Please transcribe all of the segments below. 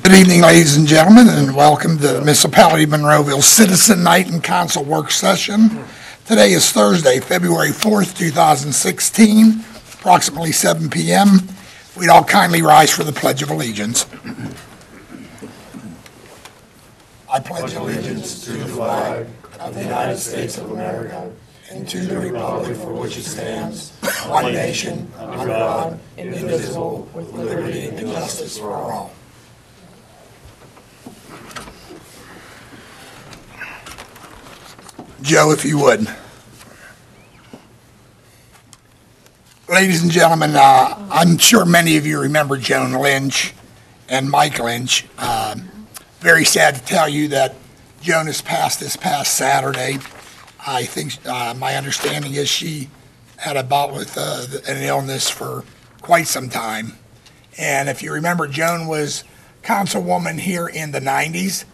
Good evening, ladies and gentlemen, and welcome to the Municipality of Monroeville Citizen Night and Council Work Session. Today is Thursday, February 4th, 2016, approximately 7 p.m. We'd all kindly rise for the Pledge of Allegiance. I pledge allegiance to the flag of the United States of America and to the republic for which it stands, one nation, under God, indivisible, with liberty and justice for all. Joe, if you would. Ladies and gentlemen, I'm sure many of you remember Joan Lynch and Mike Lynch. Very sad to tell you that Joan has passed this past Saturday. I think my understanding is she had a bout with an illness for quite some time. And if you remember, Joan was councilwoman here in the 90s.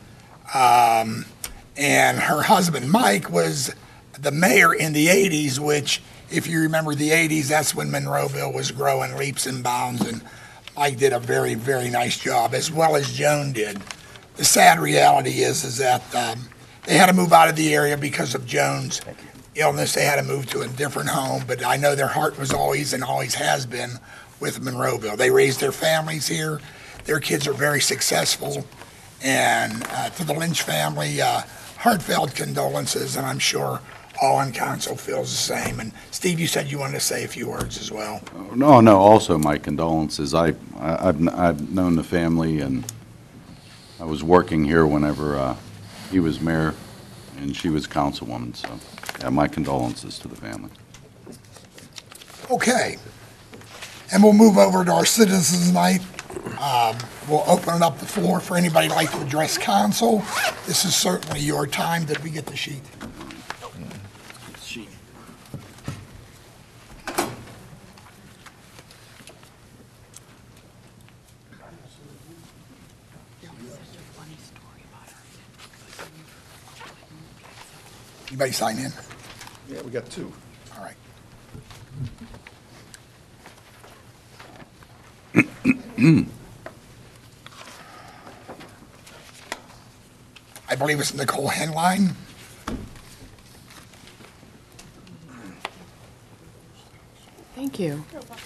And her husband, Mike, was the mayor in the 80s, which, if you remember the 80s, that's when Monroeville was growing leaps and bounds, and Mike did a very, very nice job, as well as Joan did. The sad reality is that they had to move out of the area because of Joan's illness. They had to move to a different home, but I know their heart was always and always has been with Monroeville. They raised their families here. Their kids are very successful, and to the Lynch family, heartfelt condolences, and I'm sure all on council feels the same. And Steve, you said you wanted to say a few words as well. No, also my condolences. I've known the family, and I was working here whenever he was mayor and she was councilwoman, so yeah, my condolences to the family. Okay, and we'll move over to our citizens' night. We'll open up the floor for anybody who'd like to address council. This is certainly your time. Did we get the sheet? Anybody sign in? Yeah, we got two. All right. I believe it's Nicole Henline. Thank you.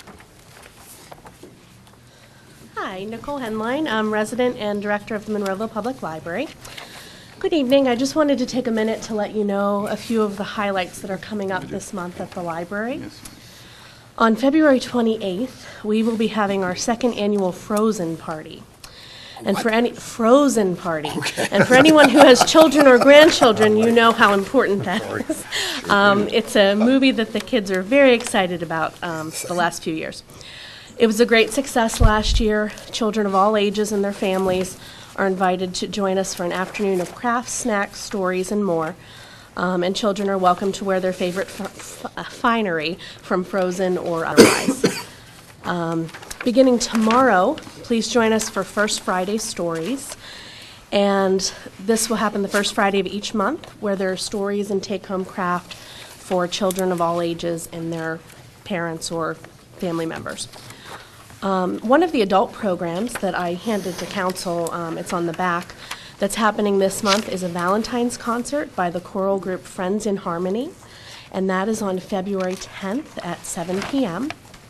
Hi, Nicole Henline. I'm resident and director of the Monroeville Public Library. Good evening. I just wanted to take a minute to let you know a few of the highlights that are coming up this month at the library. Yes. On February 28th, we will be having our second annual Frozen Party. And for any Frozen Party, and for anyone who has children or grandchildren, you know how important that is. It's a movie that the kids are very excited about the last few years. It was a great success last year. Children of all ages and their families are invited to join us for an afternoon of crafts, snacks, stories, and more. And children are welcome to wear their favorite finery from Frozen or otherwise. Beginning tomorrow, please join us for First Friday Stories. And this will happen the first Friday of each month, where there are stories and take-home craft for children of all ages and their parents or family members. One of the adult programs that I handed to council, it's on the back, that's happening this month is a Valentine's concert by the choral group Friends in Harmony, and that is on February 10th at 7 p.m.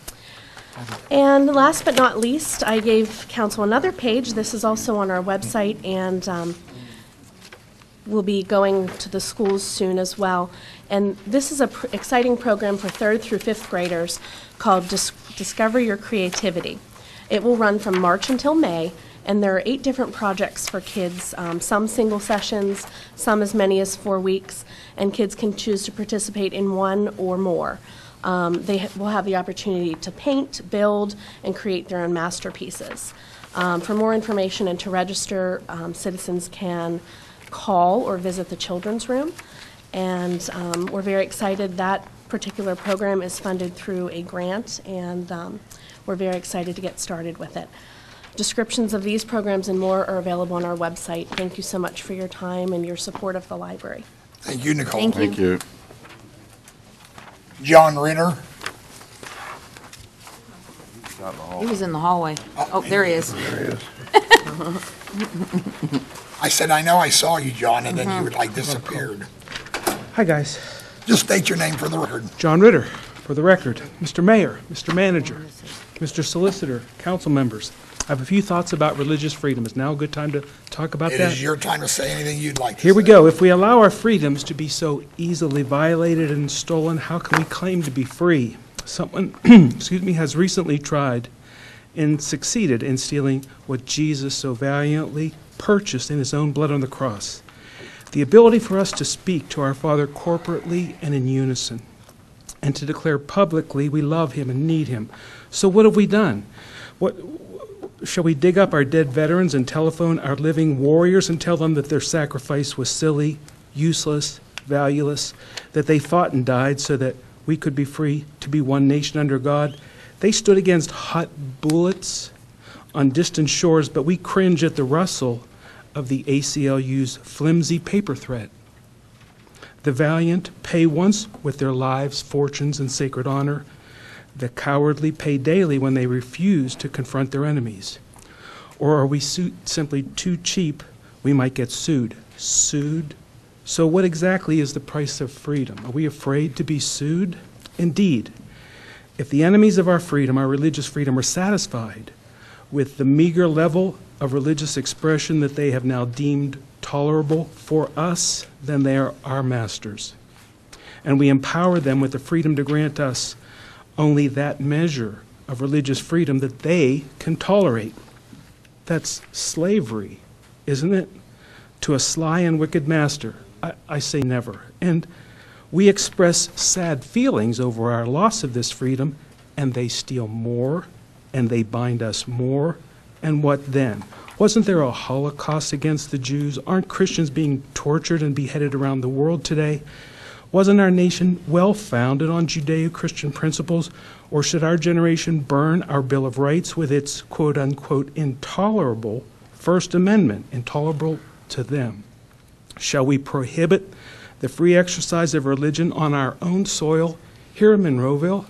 And last but not least, I gave council another page. This is also on our website, and we'll be going to the schools soon as well. And this is an exciting program for 3rd through 5th graders called Discover Your Creativity. It will run from March until May, and there are 8 different projects for kids, some single sessions, some as many as 4 weeks, and kids can choose to participate in one or more. They will have the opportunity to paint, build, and create their own masterpieces. For more information and to register, citizens can call or visit the Children's Room. And we're very excited. That particular program is funded through a grant, and we're very excited to get started with it. Descriptions of these programs and more are available on our website. Thank you so much for your time and your support of the library. Thank you, Nicole. Thank Thank you. John Ritter. He was in the hallway. Oh, there he is. There he is. I said, I know I saw you, John, and then you like disappeared. Hi, guys. Just state your name for the record. John Ritter, for the record. Mr. Mayor, Mr. Manager, Mr. Solicitor, council members. I have a few thoughts about religious freedom. Is now a good time to talk about It that? is your time to say anything you'd like to say. Here we go. If we allow our freedoms to be so easily violated and stolen, how can we claim to be free? Someone, excuse me, has recently tried and succeeded in stealing what Jesus so valiantly purchased in his own blood on the cross. The ability for us to speak to our Father corporately and in unison, and to declare publicly we love him and need him. So what have we done? Shall we dig up our dead veterans and telephone our living warriors and tell them that their sacrifice was silly, useless, valueless, that they fought and died so that we could be free to be one nation under God? They stood against hot bullets on distant shores, but we cringe at the rustle of the ACLU's flimsy paper threat. The valiant pay once with their lives, fortunes, and sacred honor. The cowardly pay daily when they refuse to confront their enemies. Or are we simply too cheap? We might get sued. Sued? So what exactly is the price of freedom? Are we afraid to be sued? Indeed, if the enemies of our freedom, our religious freedom, are satisfied with the meager level of religious expression that they have now deemed tolerable for us, then they are our masters. And we empower them with the freedom to grant us only that measure of religious freedom that they can tolerate. That's slavery, isn't it? To a sly and wicked master. I say never. And we express sad feelings over our loss of this freedom, and they steal more, and they bind us more. And what then? Wasn't there a Holocaust against the Jews? Aren't Christians being tortured and beheaded around the world today? Wasn't our nation well founded on Judeo-Christian principles? Or should our generation burn our Bill of Rights with its quote-unquote intolerable First Amendment, intolerable to them? Shall we prohibit the free exercise of religion on our own soil here in Monroeville?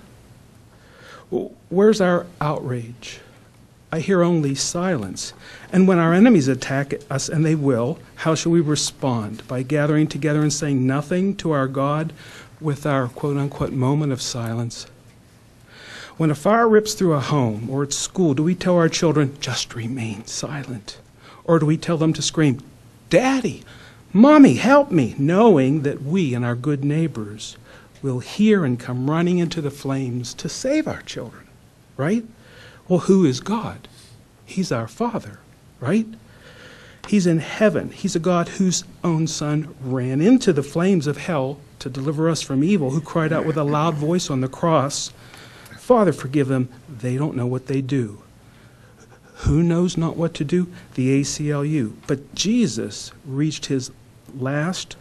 Where's our outrage? I hear only silence. And when our enemies attack us, and they will, how shall we respond? By gathering together and saying nothing to our God with our quote-unquote moment of silence? When a fire rips through a home or at school, do we tell our children, just remain silent? Or do we tell them to scream, Daddy, Mommy, help me, knowing that we and our good neighbors will hear and come running into the flames to save our children, right? Well, who is God? He's our Father, right? He's in heaven. He's a God whose own Son ran into the flames of hell to deliver us from evil, who cried out with a loud voice on the cross, Father, forgive them, they don't know what they do. Who knows not what to do? The ACLU. But Jesus breathed his last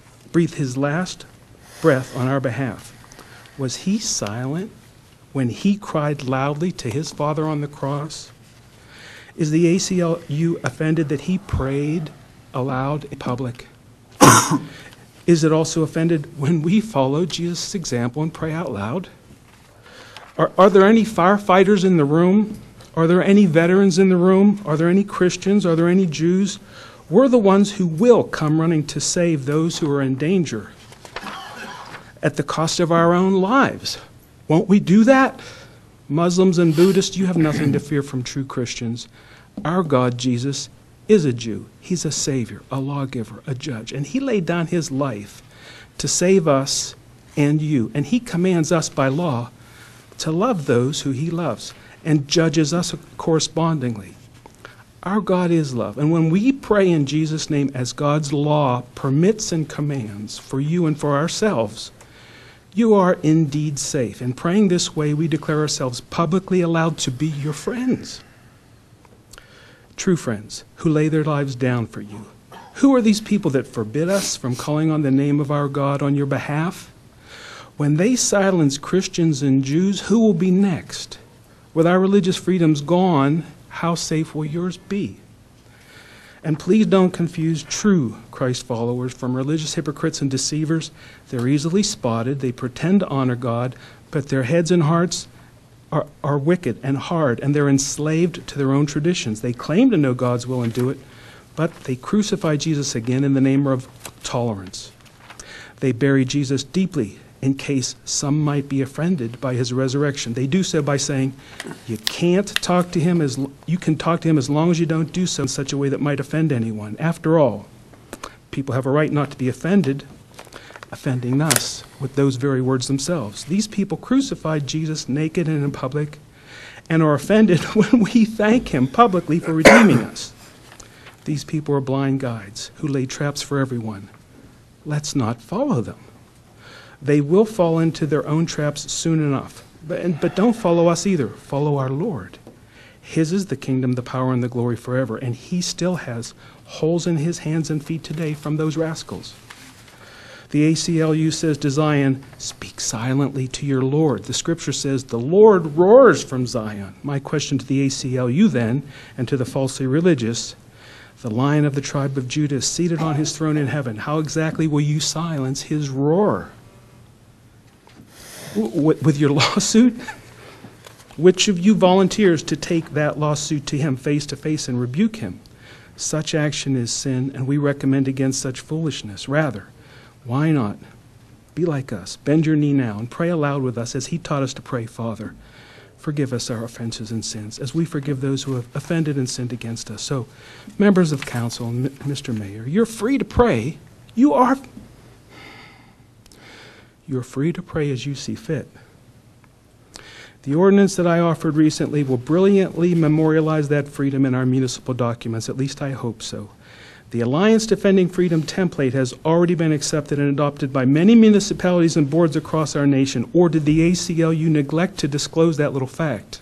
breath on our behalf. Was he silent when he cried loudly to his Father on the cross? Is the ACLU offended that he prayed aloud in public? Is it also offended when we follow Jesus' example and pray out loud? Are there any firefighters in the room? Are there any veterans in the room? Are there any Christians? Are there any Jews? We're the ones who will come running to save those who are in danger at the cost of our own lives. Won't we do that? Muslims and Buddhists, you have nothing to fear from true Christians. Our God, Jesus, is a Jew. He's a Savior, a lawgiver, a judge. And he laid down his life to save us and you. And he commands us by law to love those who he loves and judges us correspondingly. Our God is love. And when we pray in Jesus' name as God's law permits and commands for you and for ourselves, you are indeed safe. In praying this way, we declare ourselves publicly allowed to be your friends. True friends who lay their lives down for you. Who are these people that forbid us from calling on the name of our God on your behalf? When they silence Christians and Jews, who will be next? With our religious freedoms gone, how safe will yours be? And please don't confuse true Christ followers from religious hypocrites and deceivers. They're easily spotted. They pretend to honor God, but their heads and hearts are wicked and hard, and they're enslaved to their own traditions. They claim to know God's will and do it, but they crucify Jesus again in the name of tolerance. They bury Jesus deeply in case some might be offended by his resurrection. They do so by saying, you can talk to him as long as you don't do so in such a way that might offend anyone. After all, people have a right not to be offending us with those very words themselves. These people crucified Jesus naked and in public and are offended when we thank him publicly for redeeming us. These people are blind guides who lay traps for everyone. Let's not follow them. They will fall into their own traps soon enough. But don't follow us either. Follow our Lord. His is the kingdom, the power, and the glory forever, and he still has holes in his hands and feet today from those rascals. The ACLU says to Zion, speak silently to your Lord. The scripture says the Lord roars from Zion. My question to the ACLU then, and to the falsely religious, the Lion of the tribe of Judah is seated on his throne in heaven. How exactly will you silence his roar? With your lawsuit? Which of you volunteers to take that lawsuit to him face to face and rebuke him? Such action is sin, and we recommend against such foolishness. Rather, why not be like us? Bend your knee now and pray aloud with us as he taught us to pray, Father, forgive us our offenses and sins, as we forgive those who have offended and sinned against us. So, members of council, Mr. Mayor, you're free to pray. You're free to pray as you see fit. The ordinance that I offered recently will brilliantly memorialize that freedom in our municipal documents, at least I hope so. The Alliance Defending Freedom template has already been accepted and adopted by many municipalities and boards across our nation, or did the ACLU neglect to disclose that little fact?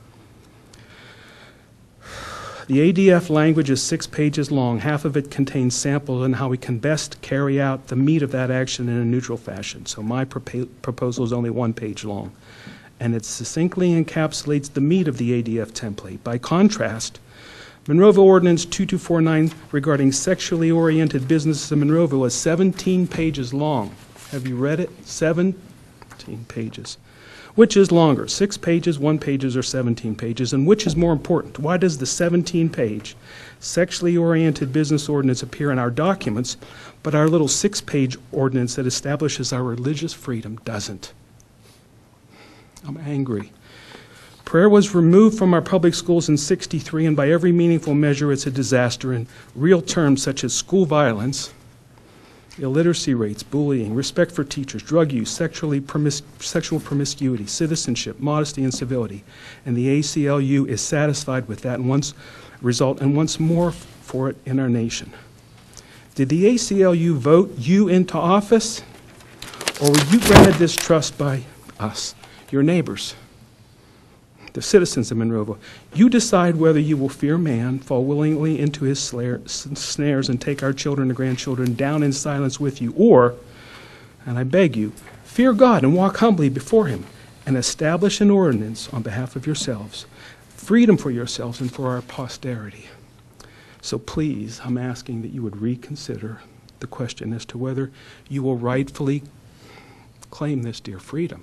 The ADF language is 6 pages long. Half of it contains samples on how we can best carry out the meat of that action in a neutral fashion. So my proposal is only 1 page long, and it succinctly encapsulates the meat of the ADF template. By contrast, Monroeville Ordinance 2249 regarding sexually oriented businesses in Monroeville is 17 pages long. Have you read it? 17 pages. Which is longer, 6 pages, 1 pages, or 17 pages? And which is more important? Why does the 17-page sexually oriented business ordinance appear in our documents, but our little 6-page ordinance that establishes our religious freedom doesn't? I'm angry. Prayer was removed from our public schools in '63, and by every meaningful measure, it's a disaster in real terms such as school violence, illiteracy rates, bullying, respect for teachers, drug use, sexual promiscuity, citizenship, modesty, and civility. And the ACLU is satisfied with that and wants more for it in our nation. Did the ACLU vote you into office, or were you granted this trust by us, your neighbors, the citizens of Monroeville? You decide whether you will fear man, fall willingly into his snares, and take our children and grandchildren down in silence with you, or, and I beg you, fear God and walk humbly before him and establish an ordinance on behalf of yourselves, freedom for yourselves and for our posterity. So please, I'm asking that you would reconsider the question as to whether you will rightfully claim this dear freedom.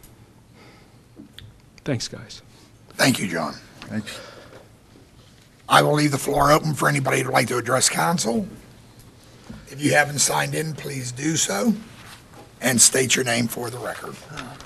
Thanks, guys. Thank you, John. I will leave the floor open for anybody who'd like to address council. If you haven't signed in, please do so and state your name for the record.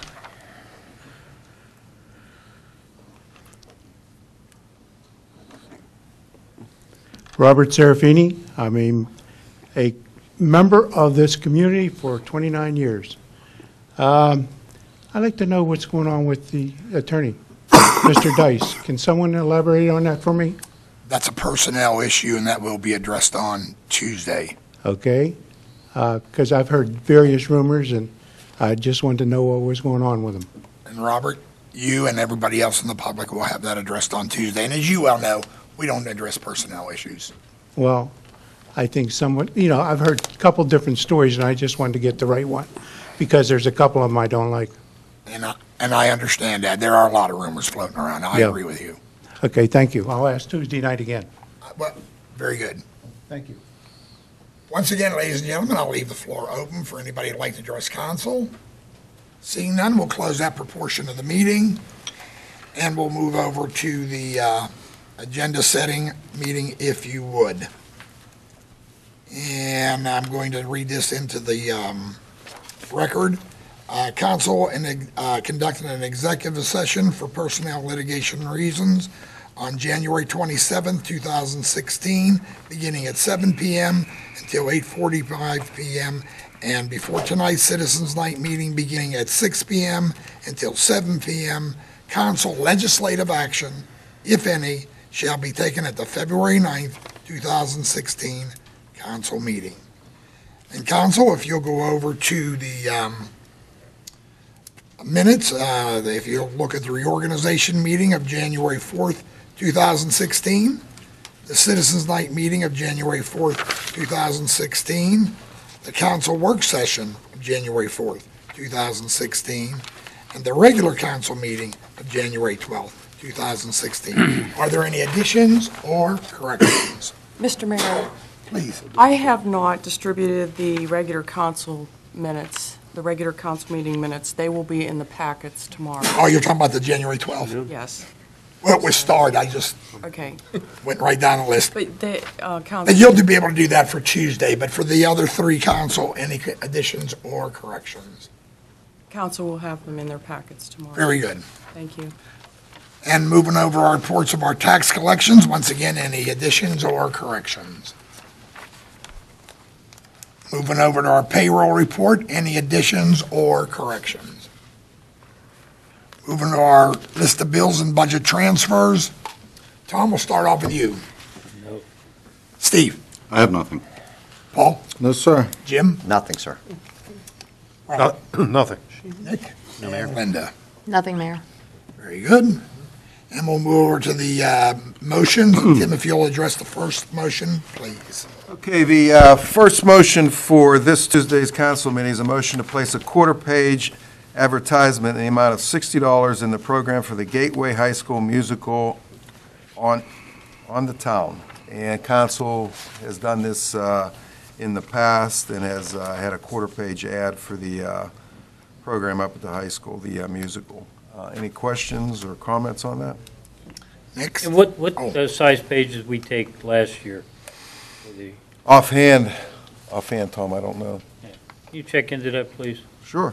Robert Serafini. I'm a member of this community for 29 years. I'd like to know what's going on with the attorney, Mr. Dice. Can someone elaborate on that for me? That's a personnel issue, and that will be addressed on Tuesday. Okay. Because I've heard various rumors, and I just wanted to know what was going on with him. And Robert, you and everybody else in the public will have that addressed on Tuesday. And as you well know, we don't address personnel issues. Well, I think someone, I've heard a couple different stories, and I just wanted to get the right one, because there's a couple of them I don't like. And I understand that. There are a lot of rumors floating around. I agree with you. Okay, thank you. I'll ask Tuesday night again. Well, very good. Thank you. Once again, ladies and gentlemen, I'll leave the floor open for anybody who'd like to address council. Seeing none, we'll close that proportion of the meeting. And we'll move over to the agenda setting meeting, if you would. And I'm going to read this into the record. Council conducted an executive session for personnel litigation reasons on January 27th, 2016, beginning at 7 p.m. until 8:45 p.m., and before tonight's Citizens Night meeting beginning at 6 p.m. until 7 p.m., council legislative action, if any, shall be taken at the February 9th, 2016 council meeting. And council, if you'll go over to the minutes, if you'll look at the reorganization meeting of January 4th, 2016, the Citizens Night meeting of January 4th, 2016, the council work session of January 4th, 2016, and the regular council meeting of January 12th, 2016. Are there any additions or corrections? Mr. Mayor, Please. I have not distributed the regular council minutes, the regular council meeting minutes. They will be in the packets tomorrow. Oh, you're talking about the January 12th? Yes, Well, it was starred, I just okay. went right down the list. But the And council, you'll be able to do that for Tuesday, but for the other three council, any additions or corrections? council will have them in their packets tomorrow. Very good. Thank you. And moving over our reports of our tax collections, once again, any additions or corrections? Moving over to our payroll report, any additions or corrections? Moving to our list of bills and budget transfers. Tom, we'll start off with you. No. Steve? I have nothing. Paul? No, sir. Jim? Nothing, sir. Robert? Nothing. Nick? No, Mayor. Linda? Nothing, Mayor. Very good. And we'll move over to the motions. Tim, if you'll address the first motion, please. Okay, the first motion for this Tuesday's council meeting is a motion to place a quarter-page advertisement in the amount of $60 in the program for the Gateway High School musical on the town. And council has done this in the past and has had a quarter-page ad for the program up at the high school, the musical. Any questions or comments on that? Next. And what Oh. size pages we take last year? For the, Offhand, Tom, I don't know. can you check into that, please? Sure.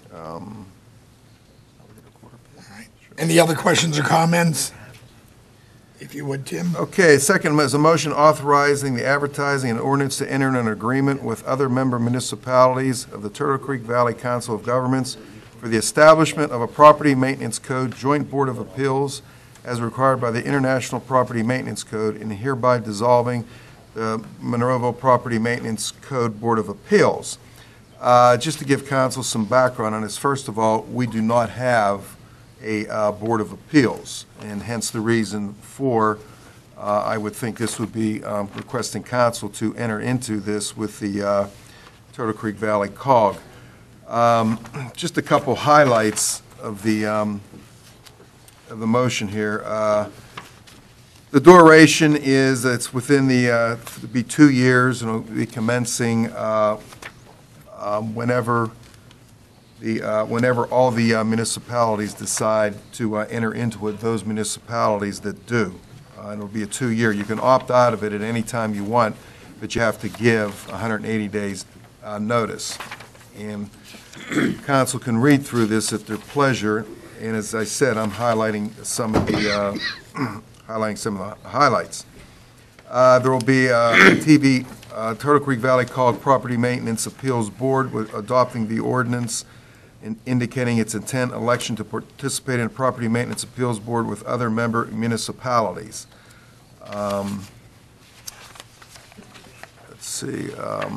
Any other questions or comments? If you would, Tim. Okay, second is a motion authorizing the advertising and ordinance to enter an agreement with other member municipalities of the Turtle Creek Valley Council of Governments for the establishment of a property maintenance code joint board of appeals as required by the International Property Maintenance Code and hereby dissolving the Monroeville Property Maintenance Code Board of Appeals. Just to give council some background on this, first of all, we do not have a Board of Appeals, and hence the reason for, I would think this would be requesting council to enter into this with the Turtle Creek Valley COG. Just a couple highlights of the motion here. The duration is, it's within the, it'll be 2 years, and it'll be commencing whenever all the municipalities decide to enter into it, those municipalities that do. It'll be a 2-year. You can opt out of it at any time you want, but you have to give 180 days notice. And council can read through this at their pleasure, and as I said, I'm highlighting some of the highlights. There will be a TV Turtle Creek Valley called Property Maintenance Appeals Board with adopting the ordinance and indicating its intent election to participate in a Property Maintenance Appeals Board with other member municipalities. Let's see.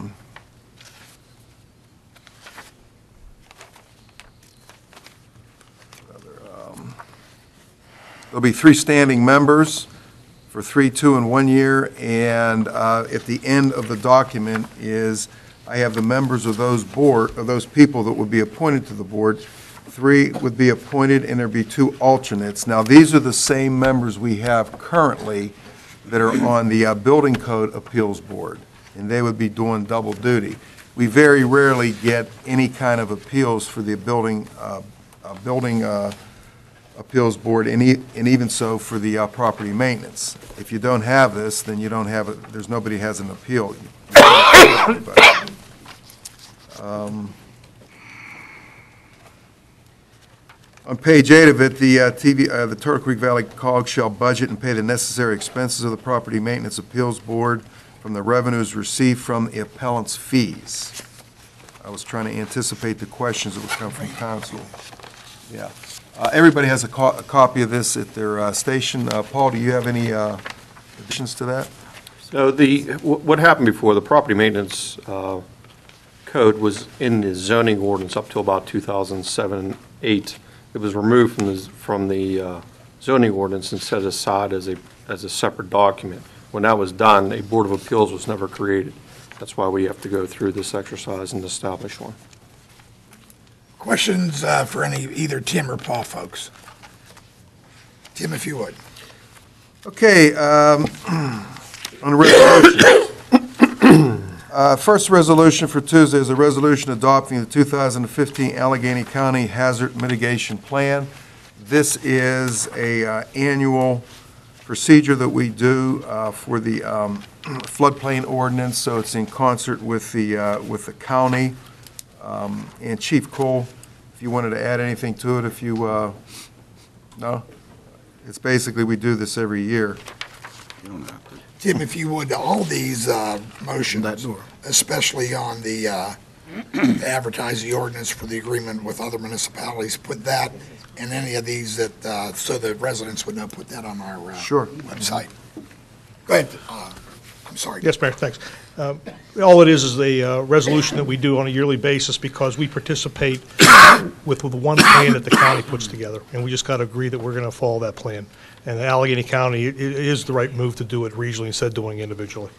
There'll be 3 standing members for 3, 2, and 1 year, and at the end of the document is, I have the members of those people that would be appointed to the board. 3 would be appointed, and there'd be 2 alternates. Now, these are the same members we have currently that are on the Building Code Appeals Board, and they would be doing double duty. We very rarely get any kind of appeals for the building Appeals Board, and even so for the property maintenance. If you don't have this, then you don't have it, there's nobody has an appeal. On page 8 of it, the Turtle Creek Valley COG shall budget and pay the necessary expenses of the Property Maintenance Appeals Board from the revenues received from the appellant's fees. I was trying to anticipate the questions that would come from council. Yeah. Everybody has a copy of this at their station. Paul, do you have any additions to that? So what happened before, the property maintenance code was in the zoning ordinance up till about 2007, 8. It was removed from the zoning ordinance and set aside as a separate document. When that was done, a Board of Appeals was never created. That's why we have to go through this exercise and establish one. Questions for either Tim or Paul, folks? Tim, if you would. Okay, on resolution. First resolution for Tuesday is a resolution adopting the 2015 Allegheny County Hazard Mitigation Plan. This is a annual procedure that we do for the floodplain ordinance, so it's in concert with the county. And Chief Cole, if you wanted to add anything to it, if you, no? It's basically, we do this every year. You don't have to. Tim, if you would, all these motions, especially on the advertise the ordinance for the agreement with other municipalities, put that in any of these that, so the residents would know, put that on our Sure. website. Go ahead. I'm sorry. Yes, Mayor, thanks. All it is a resolution that we do on a yearly basis because we participate with the one plan that the county puts together, and we just got to agree that we're going to follow that plan. And Allegheny County, it is the right move to do it regionally instead of doing it individually.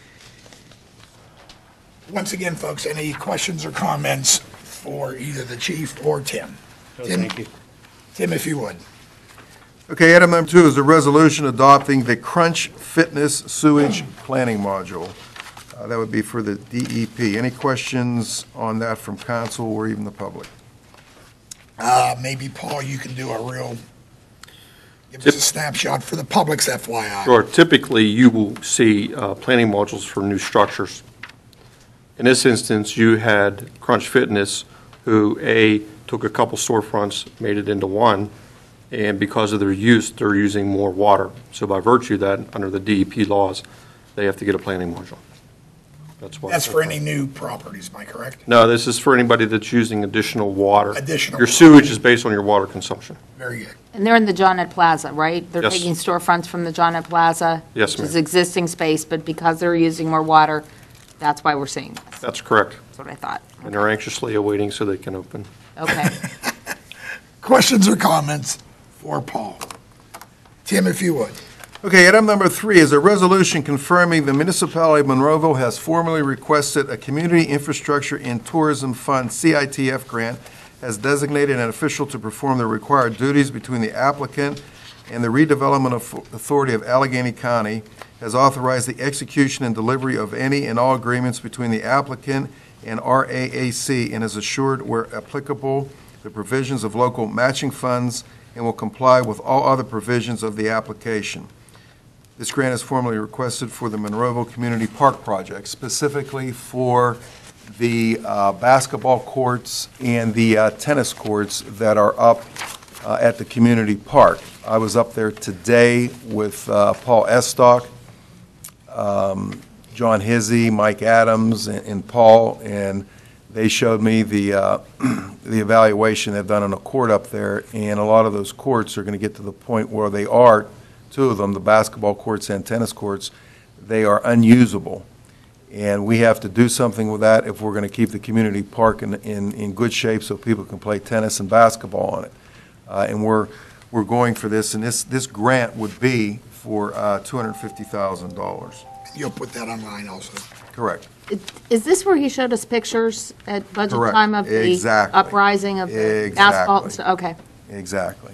Once again, folks, any questions or comments for either the chief or Tim? Tim, Thank you. Tim, if you would. Okay, item number 2 is a resolution adopting the Crunch Fitness Sewage Planning Module. That would be for the DEP. Any questions on that from council or even the public? Maybe, Paul, you can do give us a snapshot for the public's FYI. Sure. Typically, you will see planning modules for new structures. In this instance, you had Crunch Fitness, who, took a couple storefronts, made it into one, and because of their use, they're using more water. So by virtue of that, under the DEP laws, they have to get a planning module. That's why. That's for any new properties, am I correct? No, this is for anybody that's using additional water. Additional Your water. sewage is based on your water consumption. Very good. And they're in the Johnnet Plaza, right? They're Yes. taking storefronts from the Johnnet Plaza? Yes, Which is ma'am. existing space, but because they're using more water, that's why we're seeing this. That's correct. That's what I thought. And they're anxiously awaiting so they can open. Okay. Questions or comments for Paul? Tim, if you would. Okay, item number 3 is a resolution confirming the municipality of Monroeville has formally requested a Community Infrastructure and Tourism Fund, CITF grant, as designated an official to perform the required duties between the applicant and the Redevelopment Authority of Allegheny County, has authorized the execution and delivery of any and all agreements between the applicant and RAAC, and has assured where applicable the provisions of local matching funds and will comply with all other provisions of the application. This grant is formally requested for the Monroeville Community Park Project, specifically for the basketball courts and the tennis courts that are up at the community park. I was up there today with Paul Estock, John Hizzy, Mike Adams, and Paul, and they showed me the evaluation they've done on a court up there, and a lot of those courts are going to get to the point where they are, 2 of them, the basketball courts and tennis courts, they are unusable. And we have to do something with that if we're going to keep the community park in good shape so people can play tennis and basketball on it. And we're going for this, and this grant would be for $250,000. You'll put that online also. Correct. Is this where he showed us pictures at budget Correct. time of the Exactly. uprising of the Exactly. asphalt? Okay. Exactly.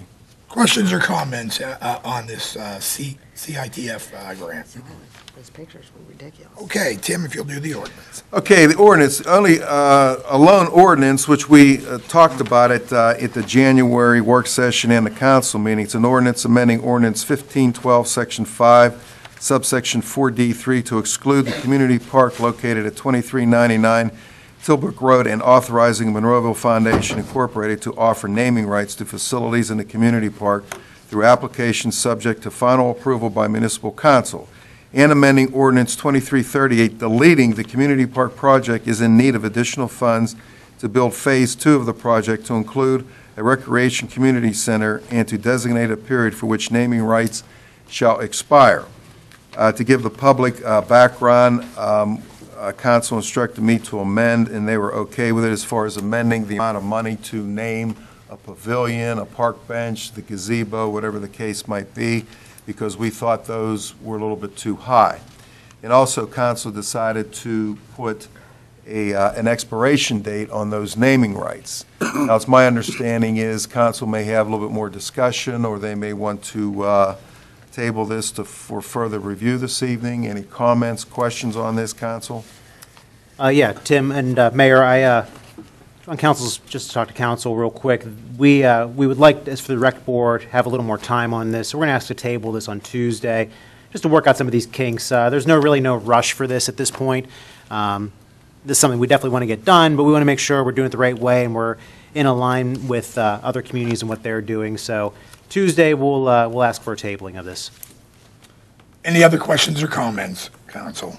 Questions or comments on this CITF grant? Those pictures were ridiculous. Okay, Tim, if you'll do the ordinance. Okay, the ordinance, only a lone ordinance, which we talked about at the January work session and the council meeting. It's an ordinance amending ordinance 1512, section 5, subsection 4D3 to exclude the community park located at 2399 Tilbrook Road and authorizing Monroeville Foundation Incorporated to offer naming rights to facilities in the community park through applications subject to final approval by municipal council, and amending ordinance 2338, deleting the community park project is in need of additional funds to build Phase 2 of the project to include a recreation community center and to designate a period for which naming rights shall expire. To give the public background, council instructed me to amend, and they were okay with it as far as amending the amount of money to name a pavilion, a park bench, the gazebo, whatever the case might be, because we thought those were a little bit too high. And also, council decided to put an expiration date on those naming rights. Now, it's my understanding is council may have a little bit more discussion, or they may want to table this for further review this evening. Any comments, questions on this, council? Yeah, Tim and Mayor, on council's, just to talk to council real quick, we would like, as for the rec board, have a little more time on this. So we're going to ask to table this on Tuesday, just to work out some of these kinks. There's really no rush for this at this point. This is something we definitely want to get done, but we want to make sure we're doing it the right way and we're in line with other communities and what they're doing. So Tuesday, we'll ask for a tabling of this. Any other questions or comments, council?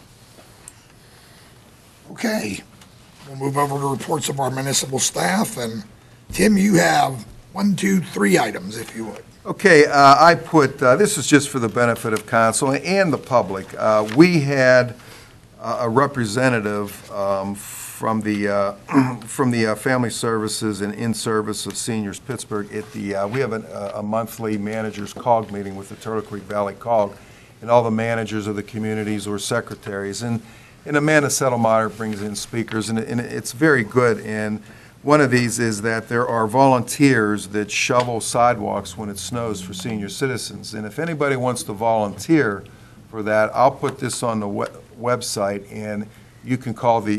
Okay, we'll move over to reports of our municipal staff, and Tim, you have 1, 2, 3 items, if you would. Okay, I put, this is just for the benefit of council and the public. We had a representative from the Family Services and In-Service of Seniors Pittsburgh at the, we have a monthly managers COG meeting with the Turtle Creek Valley COG, and all the managers of the communities or secretaries. And Amanda Settlemeyer brings in speakers, and it's very good. And one of these is that there are volunteers that shovel sidewalks when it snows for senior citizens. And if anybody wants to volunteer for that, I'll put this on the website, and you can call the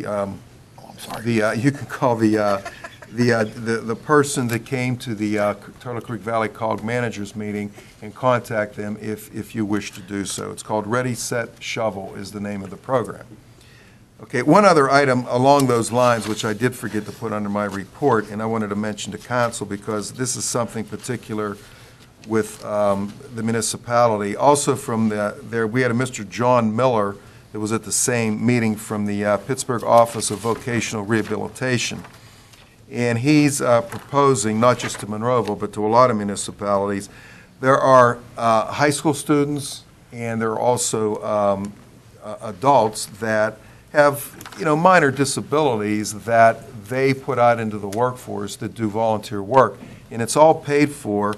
the person that came to the Turtle Creek Valley COG managers meeting and contact them if you wish to do so. It's called Ready, Set, Shovel is the name of the program. Okay, one other item along those lines, which I did forget to put under my report, and I wanted to mention to council because this is something particular with the municipality. Also from there, we had a Mr. John Miller that was at the same meeting from the Pittsburgh Office of Vocational Rehabilitation. And he's proposing, not just to Monroeville, but to a lot of municipalities, there are high school students and there are also adults that have, minor disabilities that they put out into the workforce that do volunteer work. And it's all paid for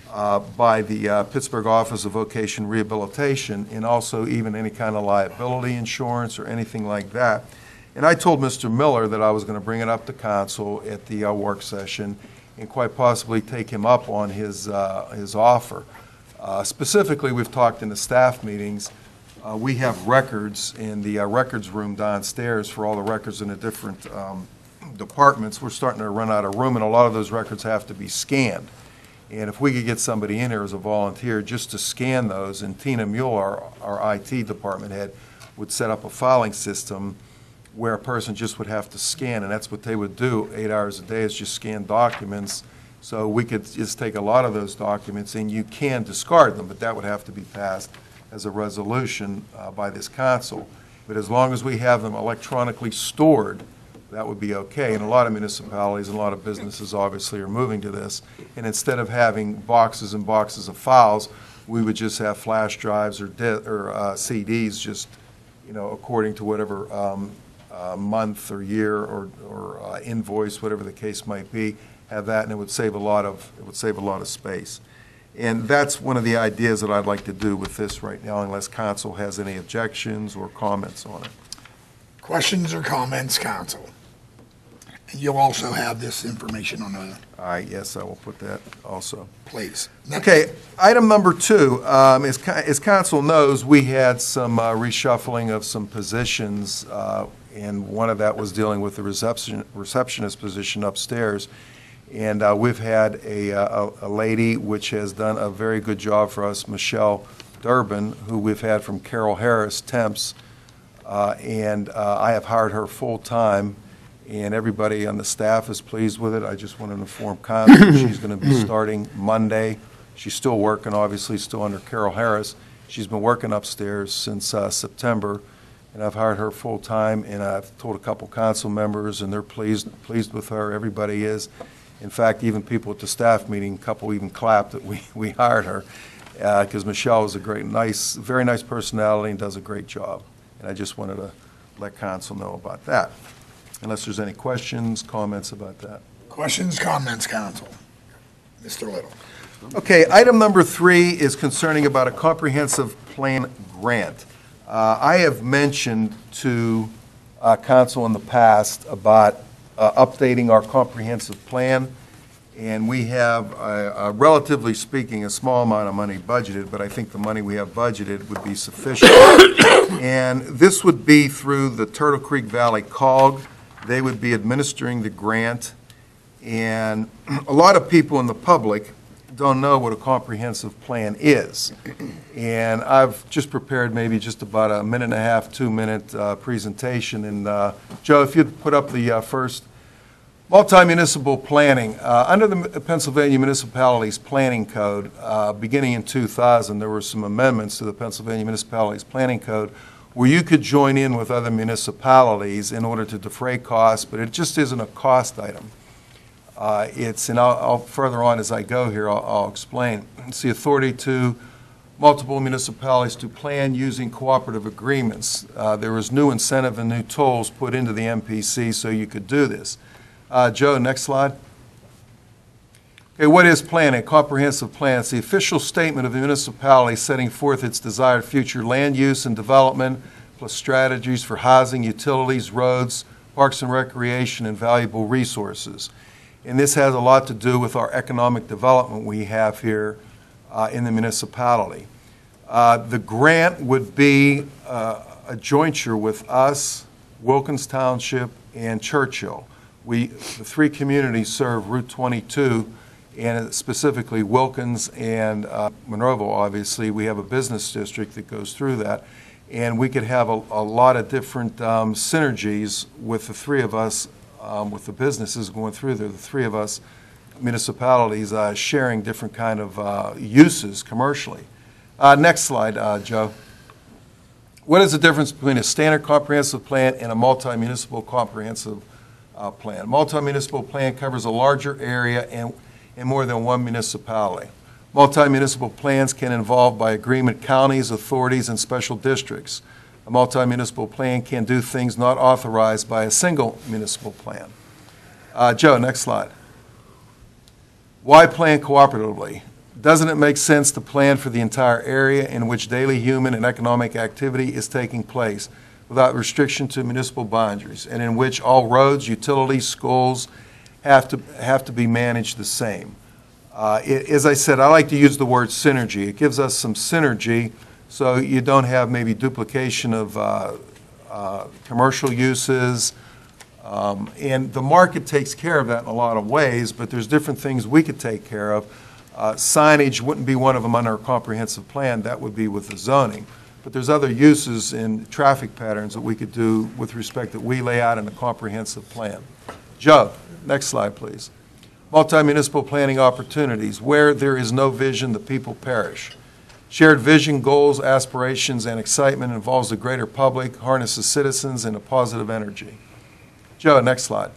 by the Pittsburgh Office of Vocation Rehabilitation, and also even any kind of liability insurance or anything like that. And I told Mr. Miller that I was going to bring it up to council at the work session and quite possibly take him up on his offer. Specifically, we've talked in the staff meetings. We have records in the records room downstairs for all the records in the different departments. We're starting to run out of room, and a lot of those records have to be scanned. And if we could get somebody in here as a volunteer just to scan those, and Tina Mueller, our IT department head, would set up a filing system where a person just would have to scan, and that's what they would do 8 hours a day, is just scan documents. So we could just take a lot of those documents, and you can discard them, but that would have to be passed as a resolution by this council. But as long as we have them electronically stored, that would be okay. And a lot of municipalities and a lot of businesses obviously are moving to this. And instead of having boxes and boxes of files, we would just have flash drives or CDs, just according to whatever month or year or invoice, whatever the case might be. Have that, and it would save a lot of space. And that's one of the ideas that I'd like to do with this right now, unless council has any objections or comments on it. Questions or comments, council? And you'll also have this information on the, All right, yes, I will put that also. please. Okay, item number 2, as council knows, we had some reshuffling of some positions, and one of that was dealing with the receptionist position upstairs. And we've had a lady which has done a very good job for us, Michelle Durbin, who we've had from Carol Harris Temps, and I have hired her full-time, and everybody on the staff is pleased with it. I just want to inform council she's going to be starting Monday. She's still working, obviously, still under Carol Harris. She's been working upstairs since September, and I've hired her full-time, and I've told a couple council members, and they're pleased with her. Everybody is. In fact, even people at the staff meeting, a couple even clapped that we hired her, because Michelle is a very nice personality and does a great job. And I just wanted to let council know about that. Unless there's any questions, comments about that. Questions, comments, council? Mr. Little. Okay, item number 3 is concerning about a comprehensive plan grant. I have mentioned to council in the past about updating our comprehensive plan, and we have, relatively speaking, a small amount of money budgeted, but I think the money we have budgeted would be sufficient. And this would be through the Turtle Creek Valley COG. They would be administering the grant, and a lot of people in the public don't know what a comprehensive plan is. And I've just prepared maybe just about a minute and a half, 2-minute presentation. And Joe, if you'd put up the first. Multi-municipal planning. Under the Pennsylvania Municipalities Planning Code, beginning in 2000, there were some amendments to the Pennsylvania Municipalities Planning Code where you could join in with other municipalities in order to defray costs, but it just isn't a cost item. And I'll further on as I go here, I'll explain. It's the authority to multiple municipalities to plan using cooperative agreements. There was new incentive and new tolls put into the MPC so you could do this. Joe, next slide. Okay, what is planning? Comprehensive plan. It's the official statement of the municipality setting forth its desired future land use and development, plus strategies for housing, utilities, roads, parks and recreation, and valuable resources. And this has a lot to do with our economic development we have here in the municipality. The grant would be a jointure with us, Wilkins Township, and Churchill. The 3 communities serve Route 22, and specifically Wilkins and Monroeville, obviously. We have a business district that goes through that, and we could have a lot of different synergies with the 3 of us, with the businesses going through there, the 3 of us municipalities sharing different kind of uses commercially. Next slide, Joe. What is the difference between a standard comprehensive plan and a multi-municipal comprehensive plan? A multi-municipal plan covers a larger area and more than one municipality. Multi-municipal plans can involve by agreement counties, authorities, and special districts. A multi-municipal plan can do things not authorized by a single municipal plan. Joe, next slide. Why plan cooperatively? Doesn't it make sense to plan for the entire area in which daily human and economic activity is taking place without restriction to municipal boundaries, and in which all roads, utilities, schools have to be managed the same? As I said, I like to use the word synergy. It gives us some synergy so you don't have maybe duplication of commercial uses. And the market takes care of that in a lot of ways, but there's different things we could take care of. Signage wouldn't be one of them under a comprehensive plan. That would be with the zoning. But there's other uses in traffic patterns that we could do with respect that we lay out in a comprehensive plan. Joe, next slide, please. Multi-municipal planning opportunities. Where there is no vision, the people perish. Shared vision, goals, aspirations, and excitement involves the greater public, harnesses citizens, and a positive energy. Joe, next slide.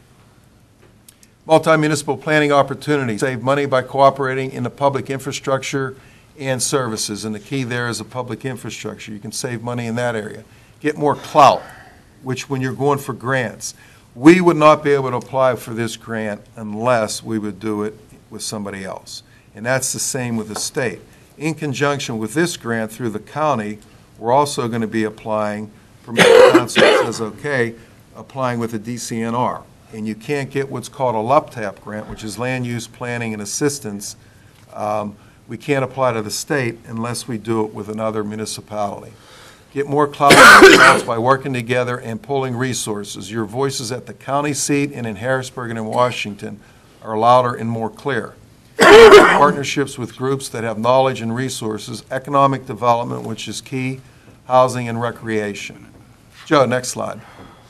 Multi-municipal planning opportunities. Save money by cooperating in the public infrastructure and services, and the key there is a public infrastructure. You can save money in that area. Get more clout, which when you're going for grants. We would not be able to apply for this grant unless we would do it with somebody else. And that's the same with the state. In conjunction with this grant through the county, we're also going to be applying, for Council says okay, applying with the DCNR. and you can't get what's called a LUPTAP grant, which is Land Use Planning and Assistance, we can't apply to the state unless we do it with another municipality. Get more clout by working together and pooling resources. Your voices at the county seat and in Harrisburg and in Washington are louder and more clear. Partnerships with groups that have knowledge and resources, economic development, which is key, housing and recreation. Joe, next slide.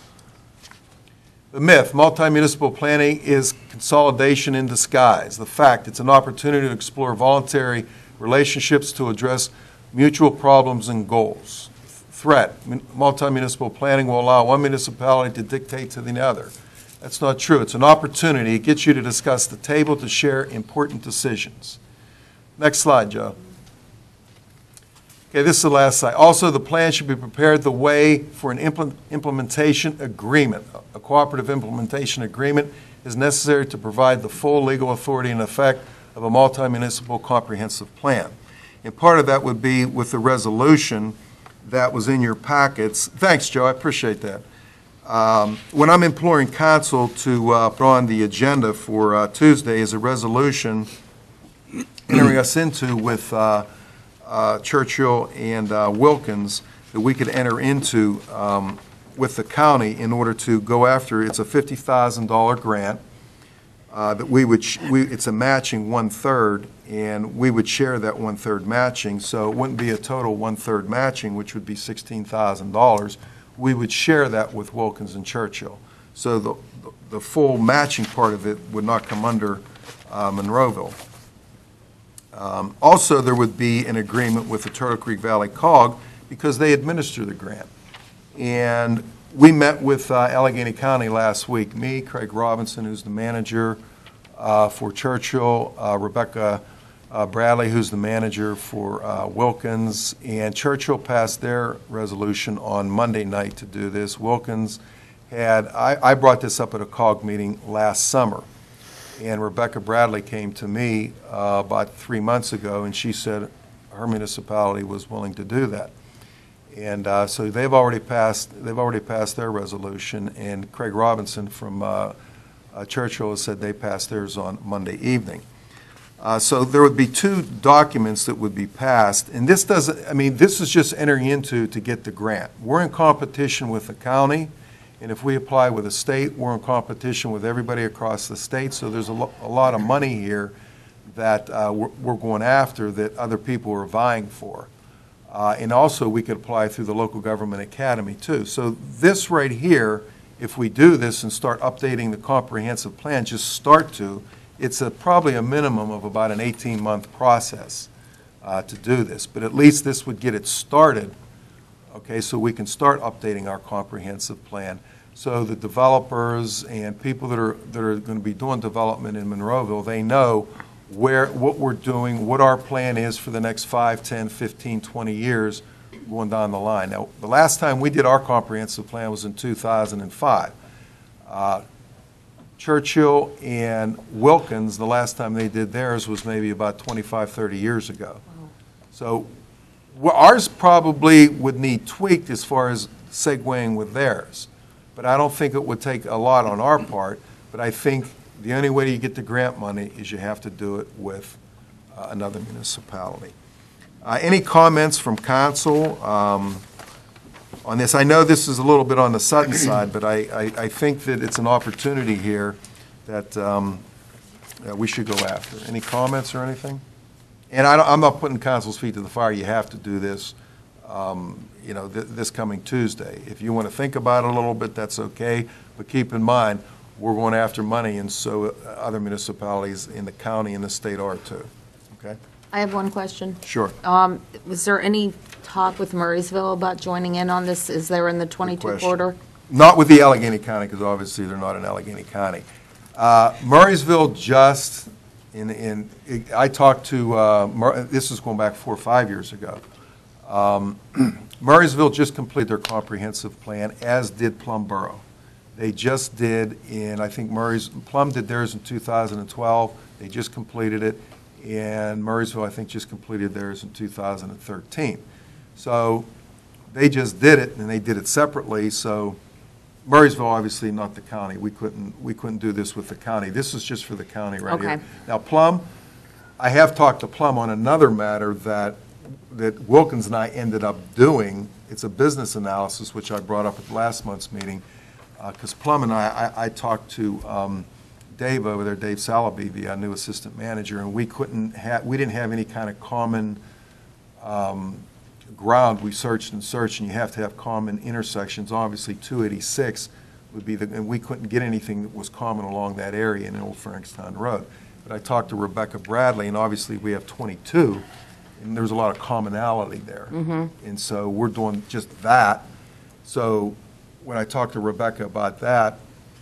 The myth, multi-municipal planning is consolidation in disguise. The fact, it's an opportunity to explore voluntary relationships to address mutual problems and goals. Threat, multi-municipal planning will allow one municipality to dictate to the other. That's not true. It's an opportunity. It gets you to discuss the table, to share important decisions. Next slide, Joe. Okay, this is the last slide. Also, the plan should be prepared the way for an implementation agreement. A cooperative implementation agreement is necessary to provide the full legal authority and effect of a multi-municipal comprehensive plan. And part of that would be with the resolution that was in your packets. Thanks, Joe. I appreciate that. When I'm imploring council to put on the agenda for Tuesday is a resolution entering us into with Churchill and Wilkins that we could enter into with the county in order to go after. It's a $50,000 grant that it's a matching 1/3, and we would share that 1/3 matching. So it wouldn't be a total 1/3 matching, which would be $16,000. We would share that with Wilkins and Churchill. So the full matching part of it would not come under Monroeville. Also, there would be an agreement with the Turtle Creek Valley COG because they administer the grant. And we met with Allegheny County last week, me, Craig Robinson, who's the manager for Churchill, Rebecca Bradley, who's the manager for Wilkins, and Churchill passed their resolution on Monday night to do this. Wilkins I brought this up at a COG meeting last summer. And Rebecca Bradley came to me about 3 months ago, and she said her municipality was willing to do that. And so they've already passed their resolution, and Craig Robinson from Churchill has said they passed theirs on Monday evening. So there would be 2 documents that would be passed, and this is just entering into to get the grant. We're in competition with the county. And if we apply with the state, we're in competition with everybody across the state. So there's a lot of money here that we're going after that other people are vying for. And also we could apply through the local government academy too. So this right here, if we do this and start updating the comprehensive plan, it's probably a minimum of about an 18-month process to do this. But at least this would get it started. Okay, so we can start updating our comprehensive plan. So the developers and people that are going to be doing development in Monroeville, they know what we're doing, what our plan is for the next 5, 10, 15, 20 years going down the line. Now, the last time we did our comprehensive plan was in 2005. Churchill and Wilkins, the last time they did theirs was maybe about 25, 30 years ago. So ours probably would need tweaked as far as segueing with theirs, but I don't think it would take a lot on our part. But I think the only way you get the grant money is you have to do it with another municipality. Any comments from council on this? I know this is a little bit on the Sutton side, but I think that it's an opportunity here that we should go after. Any comments or anything? And I'm not putting council's feet to the fire. You have to do this, this coming Tuesday. If you want to think about it a little bit, that's okay. But keep in mind, we're going after money, and so other municipalities in the county and the state are too. Okay? I have one question. Sure. Was there any talk with Murraysville about joining in on this? Is there in the 22 quarter? Not with the Allegheny County, because obviously they're not in Allegheny County. Murraysville just... I talked to, this is going back 4 or 5 years ago. Murraysville just completed their comprehensive plan, as did Plum Borough. They just did I think Plum did theirs in 2012. They just completed it. And Murraysville, I think, just completed theirs in 2013. So they just did it, and they did it separately. So Murraysville, obviously not the county. We couldn't do this with the county. This is just for the county right here. Okay. Now, Plum, I have talked to Plum on another matter that Wilkins and I ended up doing. It's a business analysis, which I brought up at last month's meeting, because Plum and I talked to Dave over there, Dave Salaby, the new assistant manager, and we didn't have any kind of common ground. We searched and searched, and you have to have common intersections. Obviously, 286 would be and we couldn't get anything that was common along that area in Old Frankstown Road. But I talked to Rebecca Bradley, and obviously we have 22, and there's a lot of commonality there. And so we're doing just that. So when I talked to Rebecca about that,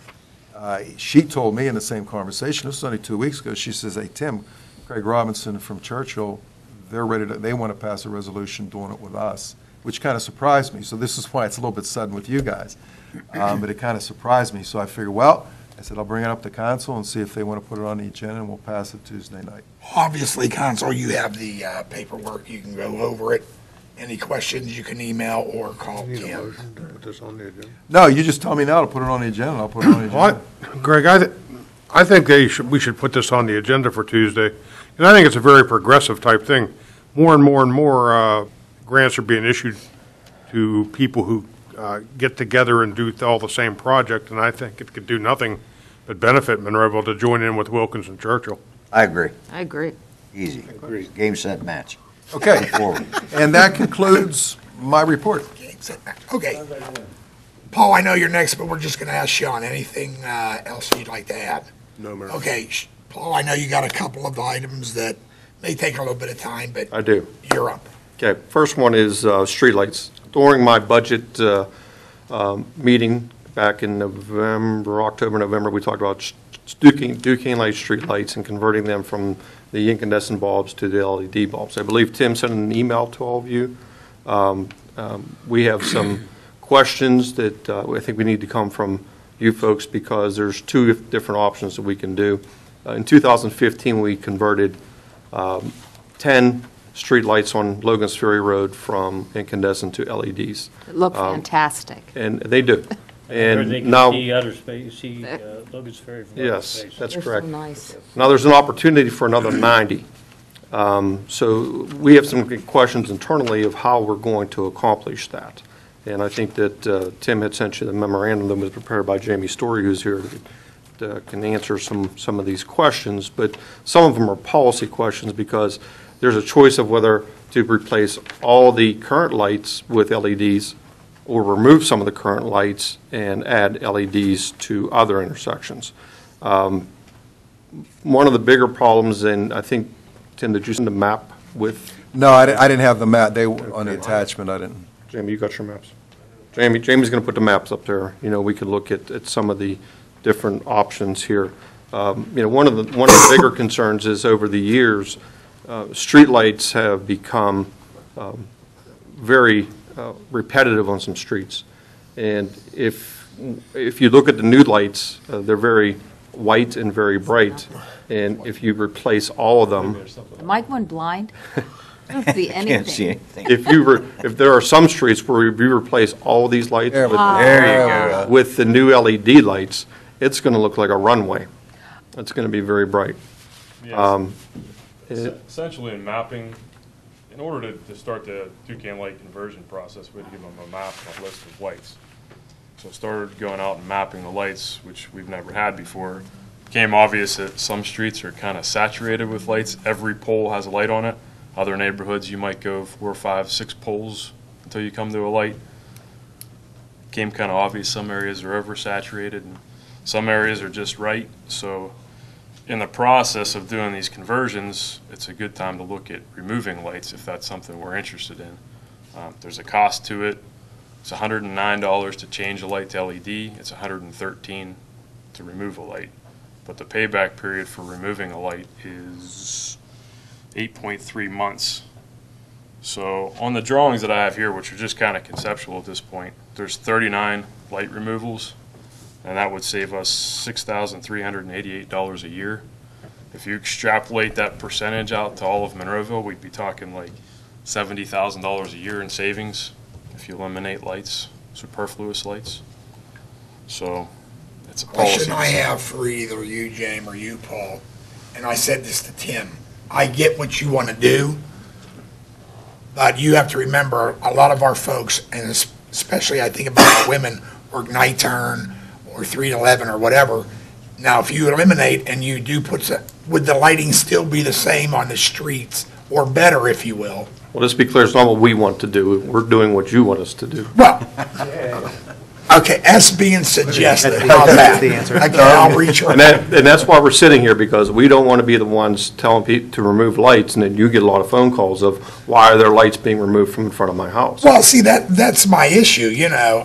she told me in the same conversation, this was only 2 weeks ago, she says, hey, Tim, Craig Robinson from Churchill, they want to pass a resolution doing it with us, which kind of surprised me. So this is why it's a little bit sudden with you guys. But it kind of surprised me. So I figured, well, I said, I'll bring it up to council and see if they want to put it on the agenda, and we'll pass it Tuesday night. Obviously, council, you have the paperwork. You can go over it. Any questions, you can email or call Tim. Put this on the agenda. No, you just tell me now to put it on the agenda, and I'll put it on the agenda. What? Greg, I think we should put this on the agenda for Tuesday, and I think it's a very progressive type thing. More and more grants are being issued to people who get together and do all the same project, and I think it could do nothing but benefit Monroeville to join in with Wilkins and Churchill. I agree. I agree. Easy. Game, set, match. Okay, Forward. and that concludes my report. Okay. Paul, I know you're next, but we're just going to ask Sean. Anything else you'd like to add? No, Mayor. Okay, Paul, I know you got a couple of items that may take a little bit of time, but I do. you're up. Okay, first one is streetlights. During my budget meeting back in October, November, we talked about Duquesne Light streetlights and converting them from the incandescent bulbs to the LED bulbs. I believe Tim sent an email to all of you. We have some questions that I think we need to come from you folks because there's two different options that we can do. In 2015, we converted 10 streetlights on Logan's Ferry Road from incandescent to LEDs. It looked fantastic. And they do. Or And they can now, see outer space, see Logan's Ferry from outer yes, space. that's They're so correct. nice. Now, there's an opportunity for another 90. So we have some good questions internally of how we're going to accomplish that. And I think that Tim had sent you the memorandum that was prepared by Jamie Story, who's here, that can answer some of these questions. But some of them are policy questions because there's a choice of whether to replace all the current lights with LEDs or remove some of the current lights and add LEDs to other intersections. One of the bigger problems, and I think, Tim, did you send a map with? No, I didn't have the map. On the attachment, I didn't. Jamie, you got your maps? Jamie's going to put the maps up there. You know, we could look at some of the different options here. You know, one of the bigger concerns is over the years, streetlights have become very repetitive on some streets. And if you look at the new lights, they're very white and very bright. And if you replace all of them, Am I going blind? I don't see anything. Can't see anything. if there are some streets where we replace all these lights There you go. with the new LED lights, it's going to look like a runway. It's going to be very bright. Essentially in mapping, in order to start the Duquesne light conversion process, we had to give them a map and a list of lights. So started going out and mapping the lights, which we've never had before. Became obvious that some streets are kind of saturated with lights. Every pole has a light on it. Other neighborhoods, you might go 4, 5, 6 poles until you come to a light. Became kind of obvious some areas are oversaturated and some areas are just right. So in the process of doing these conversions, it's a good time to look at removing lights if that's something we're interested in. There's a cost to it. It's $109 to change a light to LED. It's $113 to remove a light. But the payback period for removing a light is 8.3 months. So on the drawings that I have here, which are just kind of conceptual at this point, there's 39 light removals, and that would save us $6,388 a year. If you extrapolate that percentage out to all of Monroeville, we'd be talking like $70,000 a year in savings if you eliminate lights, superfluous lights. So it's a Question policy. I have for either you, James, or you, Paul, and I said this to Tim, I get what you want to do, but you have to remember, a lot of our folks, and especially I think about our women, work night turn or 3 to 11 or whatever. Now, if you eliminate and you do put, would the lighting still be the same on the streets, or better, if you will? Well, let's be clear, it's not what we want to do. We're doing what you want us to do. Well, okay, as being suggested, That's how's that? the answer. Okay, I'll reach your. And that's why we're sitting here, because we don't want to be the ones telling people to remove lights, and then you get a lot of phone calls of, why are there lights being removed from in front of my house? Well, see, that's my issue, you know.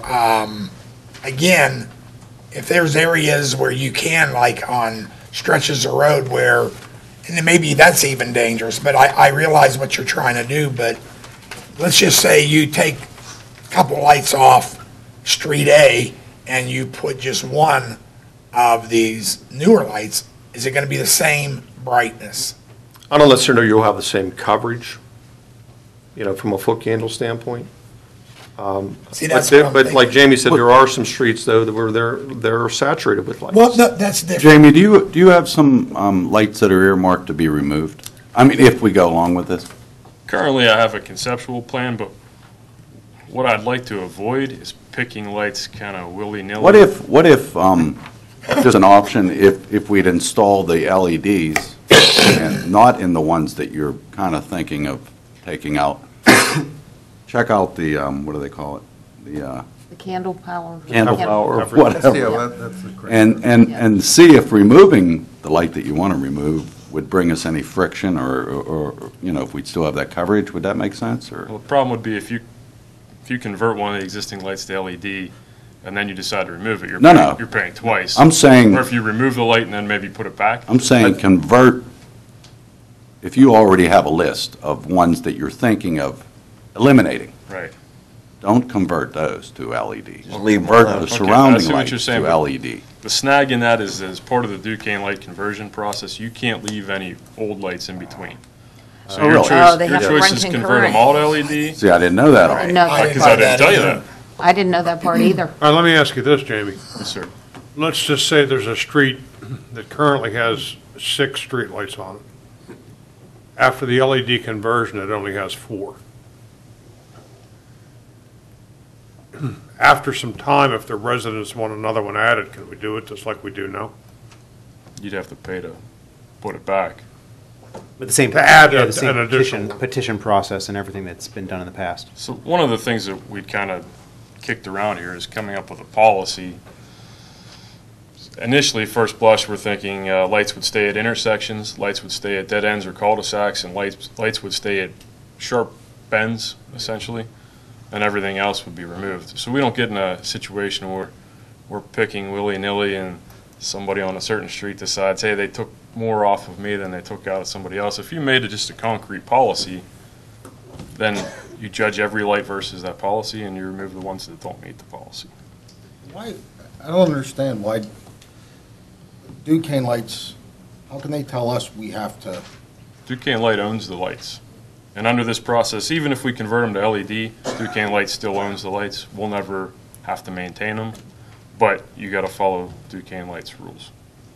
Again, if there's areas where you can, like on stretches of road where, and then maybe that's even dangerous, but I realize what you're trying to do, but let's just say you take a couple lights off Street A and you put just one of these newer lights, is it going to be the same brightness? I don't necessarily know you'll have the same coverage, you know, from a foot candle standpoint. See, that's what I'm But like thinking. Jamie said, there are some streets, though, that where they're saturated with lights. Well, that's different. Jamie, do you have some lights that are earmarked to be removed? I mean, if we go along with this? Currently, I have a conceptual plan, but what I'd like to avoid is picking lights kind of willy-nilly. What if, just an option, if we'd install the LEDs, and not in the ones that you're kind of thinking of taking out, check out the, what do they call it? The candle power. candle Yeah. power, or Yeah, whatever. that's the correct. And see if removing the light that you want to remove would bring us any friction, or, you know, if we'd still have that coverage, would that make sense, or? Well, the problem would be if you convert one of the existing lights to LED, and then you decide to remove it, you're paying twice. I'm saying- Or if you remove the light and then maybe put it back. I'm saying convert, if you already have a list of ones that you're thinking of eliminating, Right. don't convert those to LED. Just leave 'em Convert alone. the Okay, I surrounding see what lights you're to saying, but- LED. The snag in that is, as part of the Duquesne light conversion process, you can't leave any old lights in between. So Oh, your really? choice, Oh, they your have to choice run is convert concurrent. them all to LED, See, I didn't know that I all. didn't know that. because I didn't tell you that. I didn't know that part either. All right, let me ask you this, Jamie. Yes, sir. Let's just say there's a street that currently has 6 streetlights on it. After the LED conversion, it only has 4. After some time, if the residents want another one added, can we do it just like we do now? You'd have to pay to put it back. With the same, To add yeah, an the same additional- petition process and everything that's been done in the past. So one of the things that we'd kind of kicked around here is coming up with a policy. Initially, first blush, we're thinking lights would stay at intersections, lights would stay at dead ends or cul-de-sacs, and lights would stay at sharp bends, essentially, and everything else would be removed. So we don't get in a situation where we're picking willy-nilly and somebody on a certain street decides, hey, they took more off of me than they took out of somebody else. If you made it just a concrete policy, then you judge every light versus that policy, and you remove the ones that don't meet the policy. Why, I don't understand why Duquesne Lights, how can they tell us we have to? Duquesne Light owns the lights. And under this process, even if we convert them to LED, Duquesne Light still owns the lights. We'll never have to maintain them, but you got to follow Duquesne Light's rules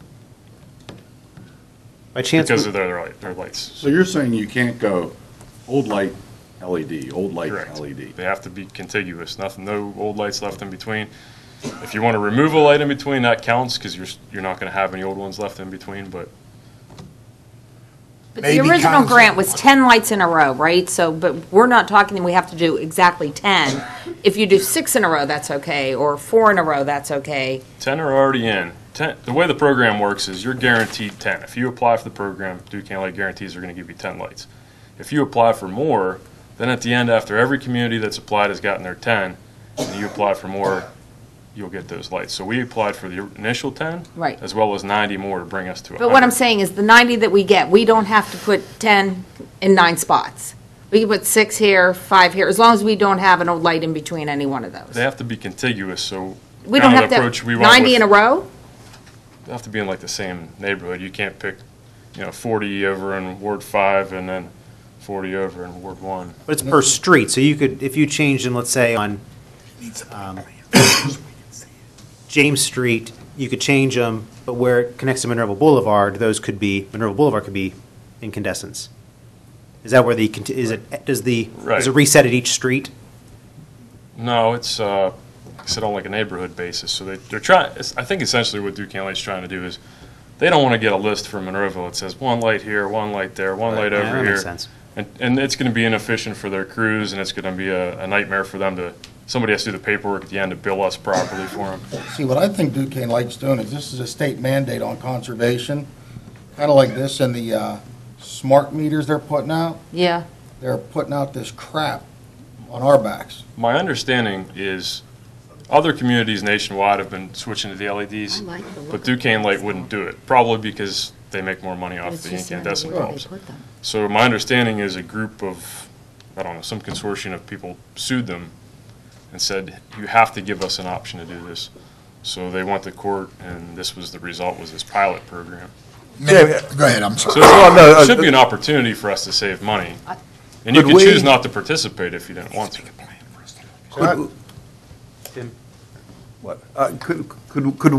By chance, because of their lights. So you're saying you can't go old light LED, old light Correct. LED? They have to be contiguous. Nothing, no old lights left in between. If you want to remove a light in between, that counts because you're not going to have any old ones left in between. But But the Maybe original concept. grant was 10 lights in a row, right? So, but we're not talking, we have to do exactly 10. If you do 6 in a row, that's okay, or 4 in a row, that's okay. 10 are already in. 10, the way the program works is you're guaranteed 10. If you apply for the program, Duquesne Light guarantees are going to give you 10 lights. If you apply for more, then at the end, after every community that's applied has gotten their 10, and you apply for more, you'll get those lights. So we applied for the initial 10, Right. as well as 90 more to bring us to 100. But what I'm saying is the 90 that we get, we don't have to put 10 in 9 spots. We can put 6 here, 5 here, as long as we don't have an old light in between any one of those. They have to be contiguous, so We don't kind have of the to approach we have went 90 in a with- row? They have to be in like the same neighborhood. You can't pick, 40 over in Ward 5 and then 40 over in Ward 1. but it's per street, so you could, if you changed in, let's say, on James Street, you could change them, but where it connects to Minerva Boulevard, Minerva Boulevard could be incandescents. Is that where does it reset at each street? No, it's, like I said, on like a neighborhood basis. So they're trying, I think essentially what Duquesne Light's trying to do is, they don't want to get a list from Monroeville that says one light here, one light there, one light over Yeah, that here. makes sense. And it's going to be inefficient for their crews, and it's going to be a nightmare for them to, somebody has to do the paperwork at the end to bill us properly for them. See, what I think Duquesne Light's doing is this is a state mandate on conservation, kind of like this and the smart meters they're putting out. Yeah. They're putting out this crap on our backs. My understanding is other communities nationwide have been switching to the LEDs, but Duquesne Light wouldn't do it, probably because they make more money off the incandescent bulbs. So my understanding is a group of, I don't know, some consortium of people sued them and said, you have to give us an option to do this. So they went to court, and this was the result, was this pilot program. Go ahead, I'm sorry. So there should be an opportunity for us to save money. And you Could could we- choose not to participate if you didn't want to. Could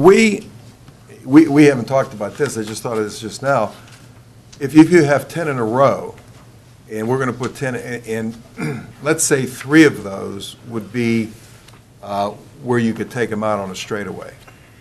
we haven't talked about this, I just thought of this just now. If you have 10 in a row, and we're going to put 10, and let's say 3 of those would be where you could take them out on a straightaway.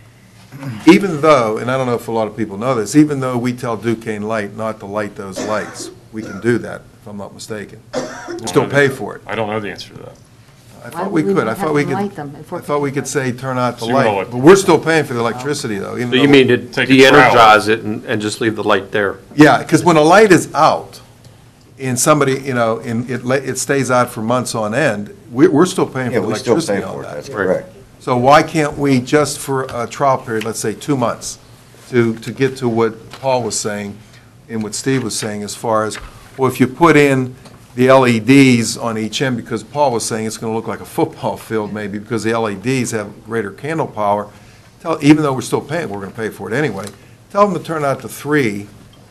Even though, and I don't know if a lot of people know this, even though we tell Duquesne Light not to light those lights, we can do that, if I'm not mistaken. Still pay for it. I don't know the answer to that. I thought we could. I thought we could say turn out the So you wanna light. let- But we're still paying for the electricity, though. even So you though- mean to Take a trial. de-energize it and just leave the light there? Yeah, because when a light is out, and somebody, and it stays out for months on end, we're still paying Yeah, for the we still electricity pay on for it, that. that's correct. So why can't we, just for a trial period, let's say 2 months, to get to what Paul was saying and what Steve was saying as far as, well, if you put in the LEDs on each end, because Paul was saying it's going to look like a football field maybe, because the LEDs have greater candle power, even though we're still paying, we're going to pay for it anyway, tell them to turn out to 3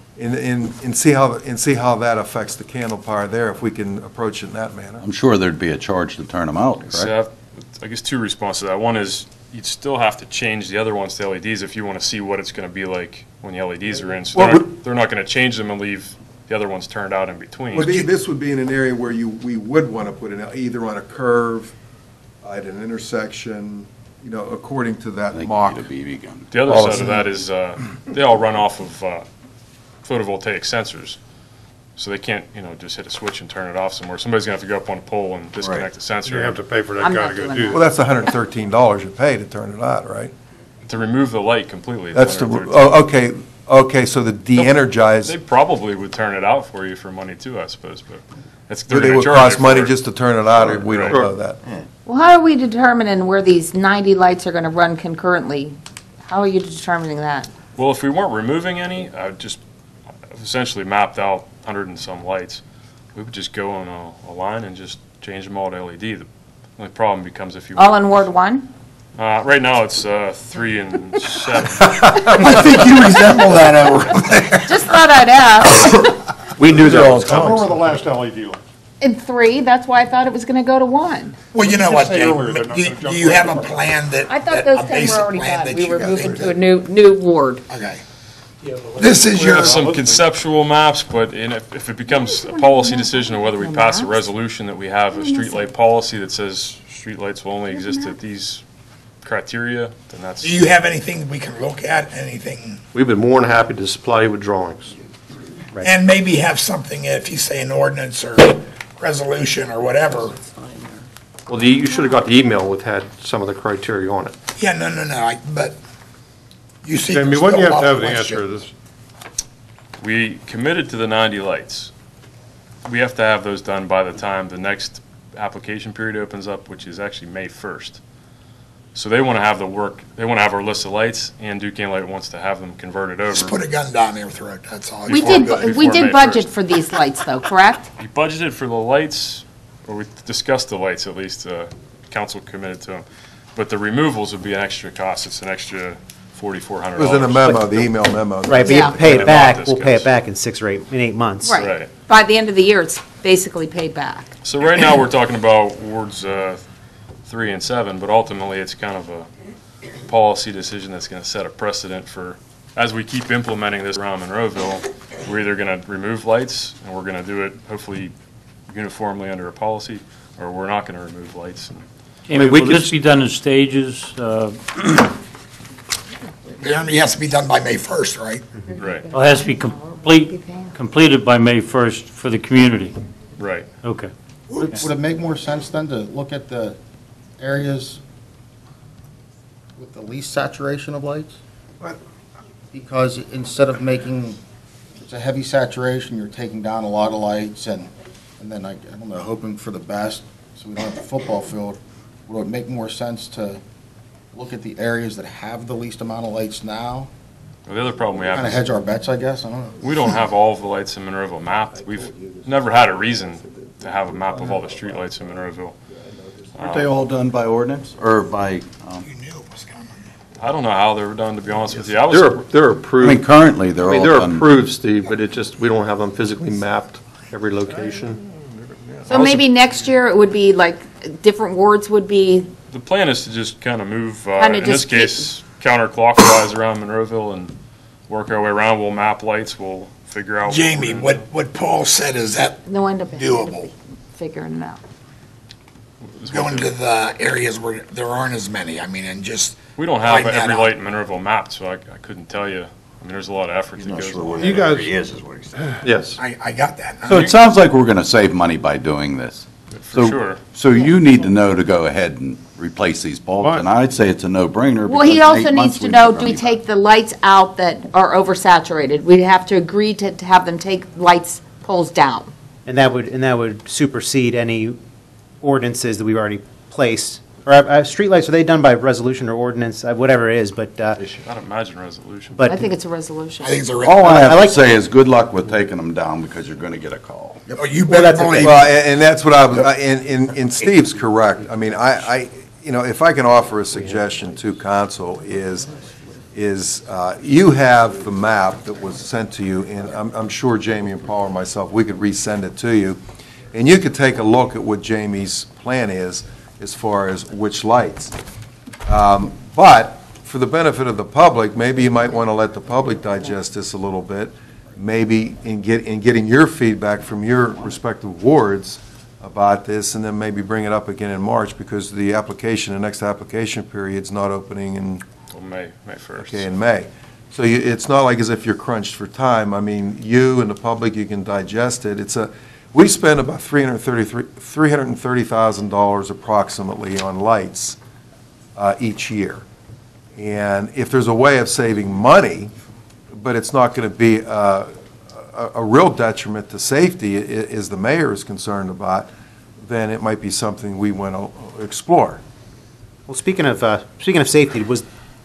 and see how that affects the candle power there, if we can approach it in that manner. I'm sure there'd be a charge to turn them out, So correct? I guess 2 responses to that. One is you'd still have to change the other ones to LEDs if you want to see what it's going to be like when the LEDs are in. So Well, they're not going to change them and leave the other ones turned out in between. This would be in an area where we would want to put it, either on a curve, at an intersection, according to that I think mock. you need a BB gun. The other policy. side of that is they all run off of photovoltaic sensors. So they can't, just hit a switch and turn it off somewhere. Somebody's going to have to go up on a pole and disconnect the sensor. You have to pay for that I'm guy not to go doing do that. Well, that's $113 you pay to turn it out, right? To remove the light completely. That's the, $113. okay, so the de-energize, They probably would turn it out for you for money too, I suppose, but they're they gonna would charge cost you money for it. just to turn it out, or we don't Right. know that. Well, how are we determining where these 90 lights are going to run concurrently? How are you determining that? Well, if we weren't removing any, I've essentially mapped out 100 and some lights. We would just go on a line and just change them all to LED. The only problem becomes if you. All in Ward 1? Right now, it's 3 and 7. I think you resemble that over there. Just thought I'd ask. We knew that was Where coming. were the last LED lights? In 3, that's why I thought it was going to go to 1. Well, you know Just what, say Dave, earlier they're not do gonna jump do you have right a over. plan that? I thought that- those a 10 were basic already plan done. that We you were guys moving do? to a new ward. Okay. This is We your, have some conceptual maps, but if it becomes a policy decision of whether we pass a resolution that we have a streetlight policy that says streetlights will only exist at these criteria, then that's. do you have anything that we can look at, anything? We've been more than happy to supply you with drawings. And maybe have something, if you say an ordinance or resolution or whatever. Well, you should have got the email with had some of the criteria on it. Yeah, no, but you see. Jamie, there's when do you still have a to lot have the of answer to question. this? We committed to the 90 lights. We have to have those done by the time the next application period opens up, which is actually May 1st. So they want to have the work, they want to have our list of lights, and Duquesne Light wants to have them converted over. Just put a gun down their throat, that's all. We Before- did, before May budget 1st. for these lights, though, correct? We budgeted for the lights, or we discussed the lights at least, council committed to them. But the removals would be an extra cost, it's an extra $4,400. It was in the memo, the email memo. Right, but you Yeah. pay Right. it back, This we'll pay goes. it back in 8 months. Right. By the end of the year, it's basically paid back. So right now, we're talking about wards 3 and 7, but ultimately, it's kind of policy decision that's going to set a precedent for, as we keep implementing this around Monroeville, we're either going to remove lights, and we're going to do it hopefully uniformly under a policy, or we're not going to remove lights. Jamie, will this be done in stages? It has to be done by May 1st, right? Right. Well, it has to be completed by May 1st for the community. Right. Okay. Would it make more sense then to look at the areas with the least saturation of lights? Because instead of making, it's a heavy saturation, you're taking down a lot of lights and then, I don't know, hoping for the best, so we don't have the football field. Would it make more sense to look at the areas that have the least amount of lights now? Well, the other problem we have Kind of is hedge our bets, I guess, I don't know. we don't have all of the lights in Monroeville mapped. We've never had a reason to have a map of all the streetlights in Monroeville. Aren't they all done by ordinance, or by, I don't know how they were done, to be honest with you. They're approved. I mean, currently, they're all They're done. approved, Steve, but we don't have them physically mapped every location. So maybe next year it would be like, different wards would be, The plan is to just kind of move, Kinda in this just keep- case, counterclockwise around Monroeville and work our way around. We'll map lights, we'll figure out. Jamie, what Paul said, is that they'll end up doable? figuring it out. Going to the areas where there aren't as many, I mean, and just. We don't have find that every out. light in Monroeville mapped, so I couldn't tell you. I mean, there's a lot of effort that goes into You it. guys, is what he said. Yes. I got that. So it sounds like we're going to save money by doing this. For sure. So you need to know to go ahead and replace these bulbs, and I'd say it's a no-brainer. Well, he because in also 8 months needs to we know, don't do we need take the lights out that are oversaturated? We have to agree to have them take lights poles down. And that would supersede any ordinances that we've already placed. Or, streetlights, are they done by resolution or ordinance, whatever it is, but, I'd imagine resolution. but. I think it's a resolution. I think it's a. All I have I like- to say is good luck with taking them down, because you're going to get a call. Oh, you Well, better that's okay. believe. Well, and that's what I was, and Steve's correct. I mean, if I can offer a suggestion to council is you have the map that was sent to you, and I'm sure Jamie and Paul or myself, we could resend it to you, and you could take a look at what Jamie's plan is as far as which lights. But for the benefit of the public, maybe you might want to let the public digest this a little bit, maybe in getting your feedback from your respective wards about this, and then maybe bring it up again in March, because the next application period's not opening in, Well, May 1st. okay, in May. So it's not like as if you're crunched for time. I mean, you and the public, you can digest it. We spend about $330,000 approximately on lights each year. And if there's a way of saving money, but it's not going to be a real detriment to safety, as the mayor is concerned about, then it might be something we want to explore. Well, speaking of safety, was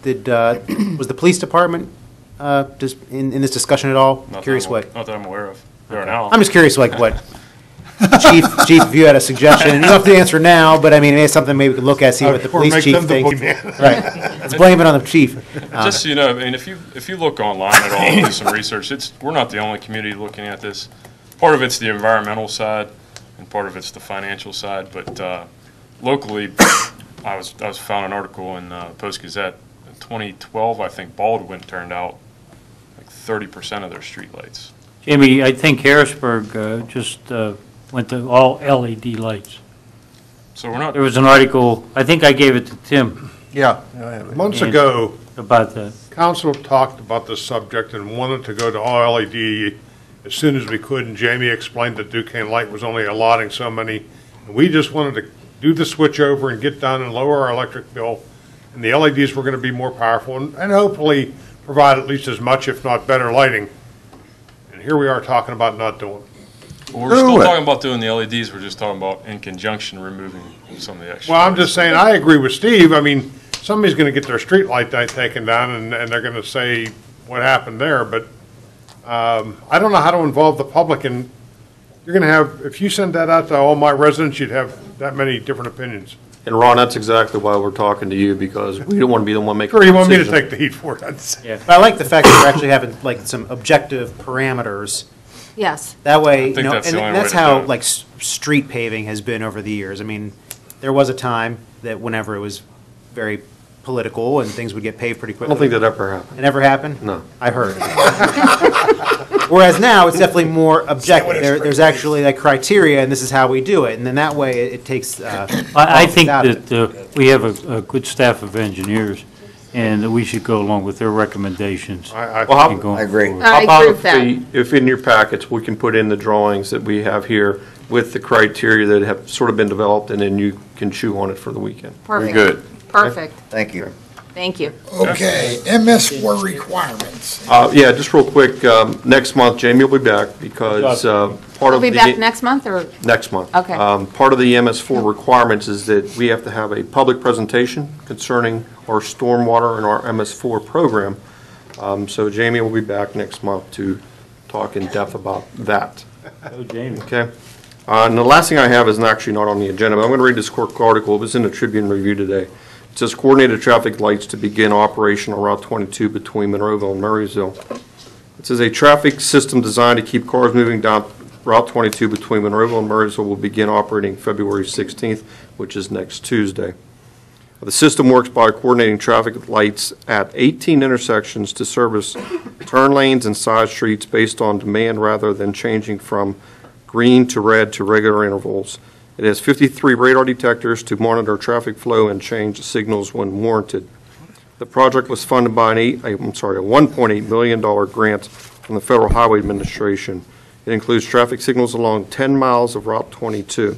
the police department just in this discussion at all? Not Curious that what. Not that I'm aware of. They are now. I'm just curious, like what. Chief, if you had a suggestion, you don't have to answer now, but I mean, it's something maybe we could look at, see what the Or police make chief them the thinks. boogeyman. Right. Let's blame it on the chief. Just so you know, I mean, if you look online at all and do some research, we're not the only community looking at this. Part of it's the environmental side, and part of it's the financial side. But locally, I found an article in Post-Gazette in 2012. I think Baldwin turned out like 30% of their streetlights. Jamie, I think Harrisburg just went to all LED lights. So we're not. There was an article, I think I gave it to Tim. Yeah. Months ago, About that. council talked about this subject and wanted to go to all LED as soon as we could, and Jamie explained that Duquesne Light was only allotting so many. And we just wanted to do the switch over and get done and lower our electric bill, and the LEDs were going to be more powerful and hopefully provide at least as much, if not better, lighting. And here we are talking about not doing it. Well, we're still talking about doing the LEDs. We're just talking about in conjunction removing some of the extra. Well, I'm just saying, I agree with Steve. I mean, somebody's going to get their street light taken down, and they're going to say what happened there, but I don't know how to involve the public, and you're going to have, if you send that out to all my residents, you'd have that many different opinions. And Ron, that's exactly why we're talking to you, because we don't want to be the one making. Sure, you want me to decisions. take the heat for it, I'd say. Yeah, but I like the fact that we're actually having like some objective parameters. Yes. That way, I think that's and the only that's way to how do it. like street paving has been over the years. I mean, there was a time that whenever it was very political and things would get paved pretty I quickly. don't think that ever happened. It never happened? No. I heard. Whereas now, it's definitely more objective. There's actually like criteria, and this is how we do it. And then that way, it takes. I think that we have a good staff of engineers, and that we should go along with their recommendations. Well, how- and going I agree. forward. I How about agree with that. if in your packets, we can put in the drawings that we have here with the criteria that have sort of been developed, and then you can chew on it for the weekend. Perfect. Good. Perfect. Thank you. Thank you. Okay, MS4 requirements. Yeah, just real quick, next month, Jamie will be back because part We'll of the... be back next month, or? Next month. Okay. Part of the MS4 requirements is that we have to have a public presentation concerning our stormwater and our MS4 program. So Jamie will be back next month to talk in depth about that. Oh, Jamie. Okay? And the last thing I have is actually not on the agenda, but I'm going to read this quick article. It was in the Tribune Review today. It says coordinated traffic lights to begin operation on Route 22 between Monroeville and Murraysville. It says a traffic system designed to keep cars moving down Route 22 between Monroeville and Murraysville will begin operating February 16th, which is next Tuesday. The system works by coordinating traffic lights at 18 intersections to service turn lanes and side streets based on demand rather than changing from green to red to regular intervals. It has 53 radar detectors to monitor traffic flow and change signals when warranted. The project was funded by a $1.8 million grant from the Federal Highway Administration. It includes traffic signals along 10 miles of Route 22.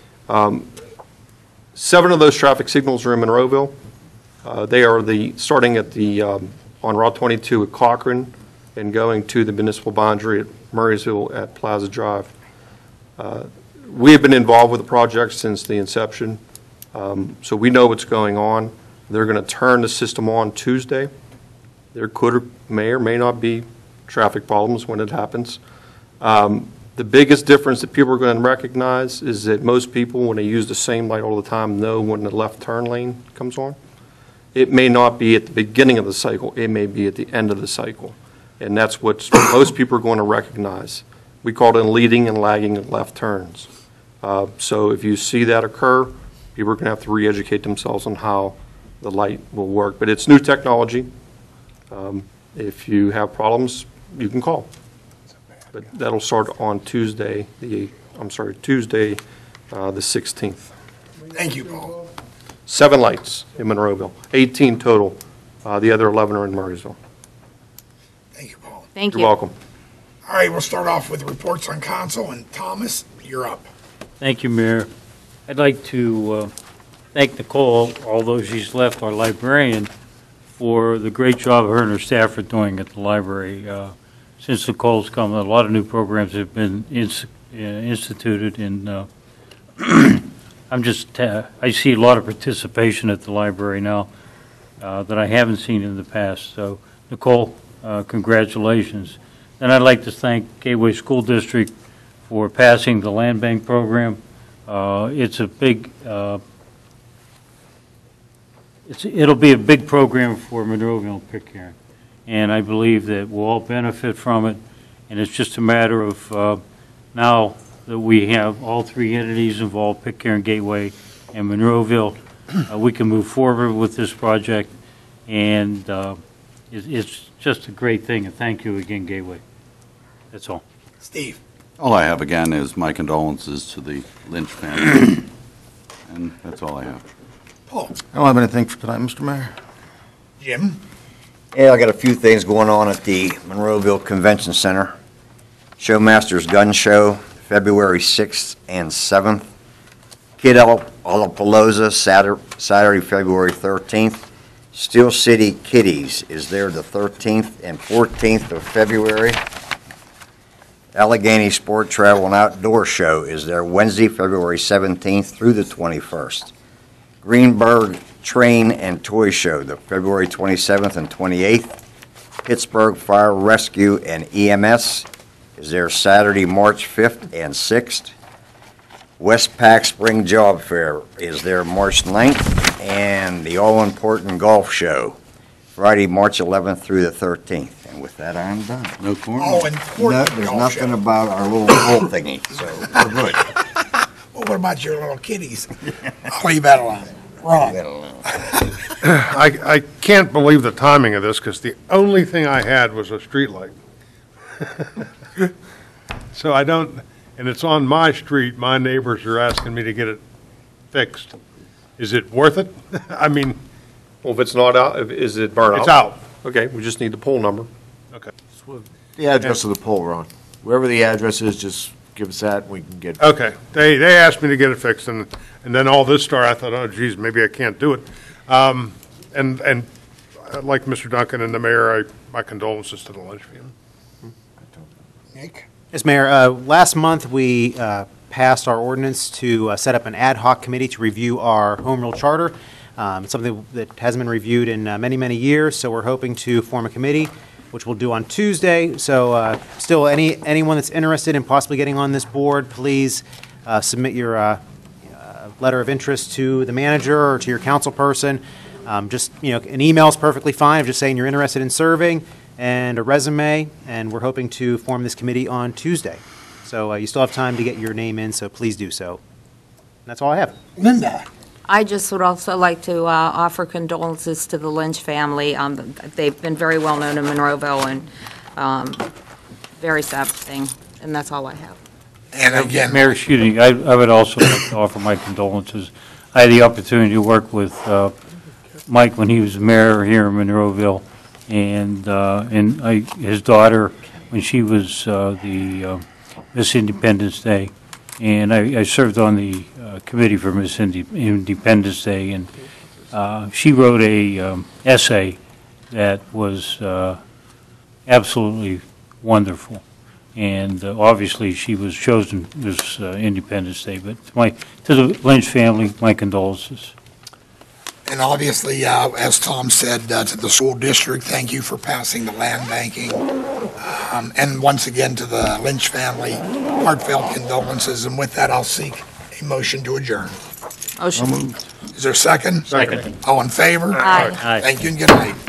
7 of those traffic signals are in Monroeville. They are starting at on Route 22 at Cochran and going to the municipal boundary at Murraysville at Plaza Drive. We have been involved with the project since the inception, so we know what's going on. They're going to turn the system on Tuesday. There may or may not be traffic problems when it happens. The biggest difference that people are going to recognize is that most people, when they use the same light all the time, know when the left turn lane comes on. It may not be at the beginning of the cycle, it may be at the end of the cycle. And that's what most people are going to recognize. We call it leading and lagging left turns. So if you see that occur, people are going to have to re-educate themselves on how the light will work. But it's new technology. If you have problems, you can call. But that'll start on Tuesday, the 16th. Thank you, Paul. 7 lights in Monroeville, 18 total. The other 11 are in Murraysville. Thank you, Paul. Thank you. You're welcome. All right, we'll start off with reports on council, and Thomas, you're up. Thank you, Mayor. I'd like to thank Nicole, although she's left, our librarian, for the great job her and her staff are doing at the library. Since Nicole's come, a lot of new programs have been instituted, and I see a lot of participation at the library now that I haven't seen in the past. So, Nicole, congratulations. And I'd like to thank Gateway School District for passing the land bank program. It's a big, it'll be a big program for Monroeville and Pitcairn. And I believe that we'll all benefit from it. And it's just a matter of now that we have all 3 entities involved, Pitcairn, Gateway, and Monroeville, we can move forward with this project. And it's just a great thing. And thank you again, Gateway. That's all. Steve. All I have again is my condolences to the Lynch family. And that's all I have. Paul. I don't have anything for tonight, Mr. Mayor. Jim. Yeah, I got a few things going on at the Monroeville Convention Center. Showmasters Gun Show, February 6th and 7th. Kid Alapalooza, Saturday, February 13th. Steel City Kitties is there the 13th and 14th of February. Allegheny Sport Travel and Outdoor Show is there Wednesday, February 17th through the 21st. Greenberg Train and Toy Show, the February 27th and 28th. Pittsburgh Fire Rescue and EMS is there Saturday, March 5th and 6th. Westpac Spring Job Fair is there March 9th. And the all-important golf show, Friday, March 11th through the 13th. And with that, I'm done. No corn? Oh, important There's golf nothing show. about our little goal thingy, so we're good. Well, what about your little kitties? I'll leave that alone. Wrong. Leave that alone. I can't believe the timing of this, because the only thing I had was a streetlight. So I don't, and it's on my street, my neighbors are asking me to get it fixed. Is it worth it? I mean, Well, if it's not out, is it burnt out? it's out. Okay, we just need the pole number. Okay. The address of the pole, Ron. Wherever the address is, just give us that, and we can get. Okay, they asked me to get it fixed, and then all this started, I thought, oh geez, maybe I can't do it. And like Mr. Duncan and the mayor, my condolences to the Lynch family. Nick? Yes, Mayor. Last month, we passed our ordinance to set up an ad hoc committee to review our home rule charter. It's something that hasn't been reviewed in many, many years, so we're hoping to form a committee, which we'll do on Tuesday. So still, anyone that's interested in possibly getting on this board, please submit your letter of interest to the manager or to your council person. Just, an email is perfectly fine of just saying you're interested in serving, and a resume, and we're hoping to form this committee on Tuesday. So you still have time to get your name in, so please do so. And that's all I have. Linda? I just would also like to offer condolences to the Lynch family. They've been very well known in Monroeville, and very sad thing, and that's all I have. And again, Mayor, excuse me, I would also like to offer my condolences. I had the opportunity to work with Mike when he was mayor here in Monroeville, and his daughter when she was the Miss Independence Day. And I served on the committee for Miss Independence Day, and she wrote a essay that was absolutely wonderful. And obviously, she was chosen this Independence Day. But to the Lynch family, my condolences. and obviously, as Tom said, to the school district, thank you for passing the land banking. And once again, to the Lynch family, heartfelt condolences. And with that, I'll seek a motion to adjourn. Motion. Is there a second? Second. All in favor? Aye. Aye. Thank you and good night.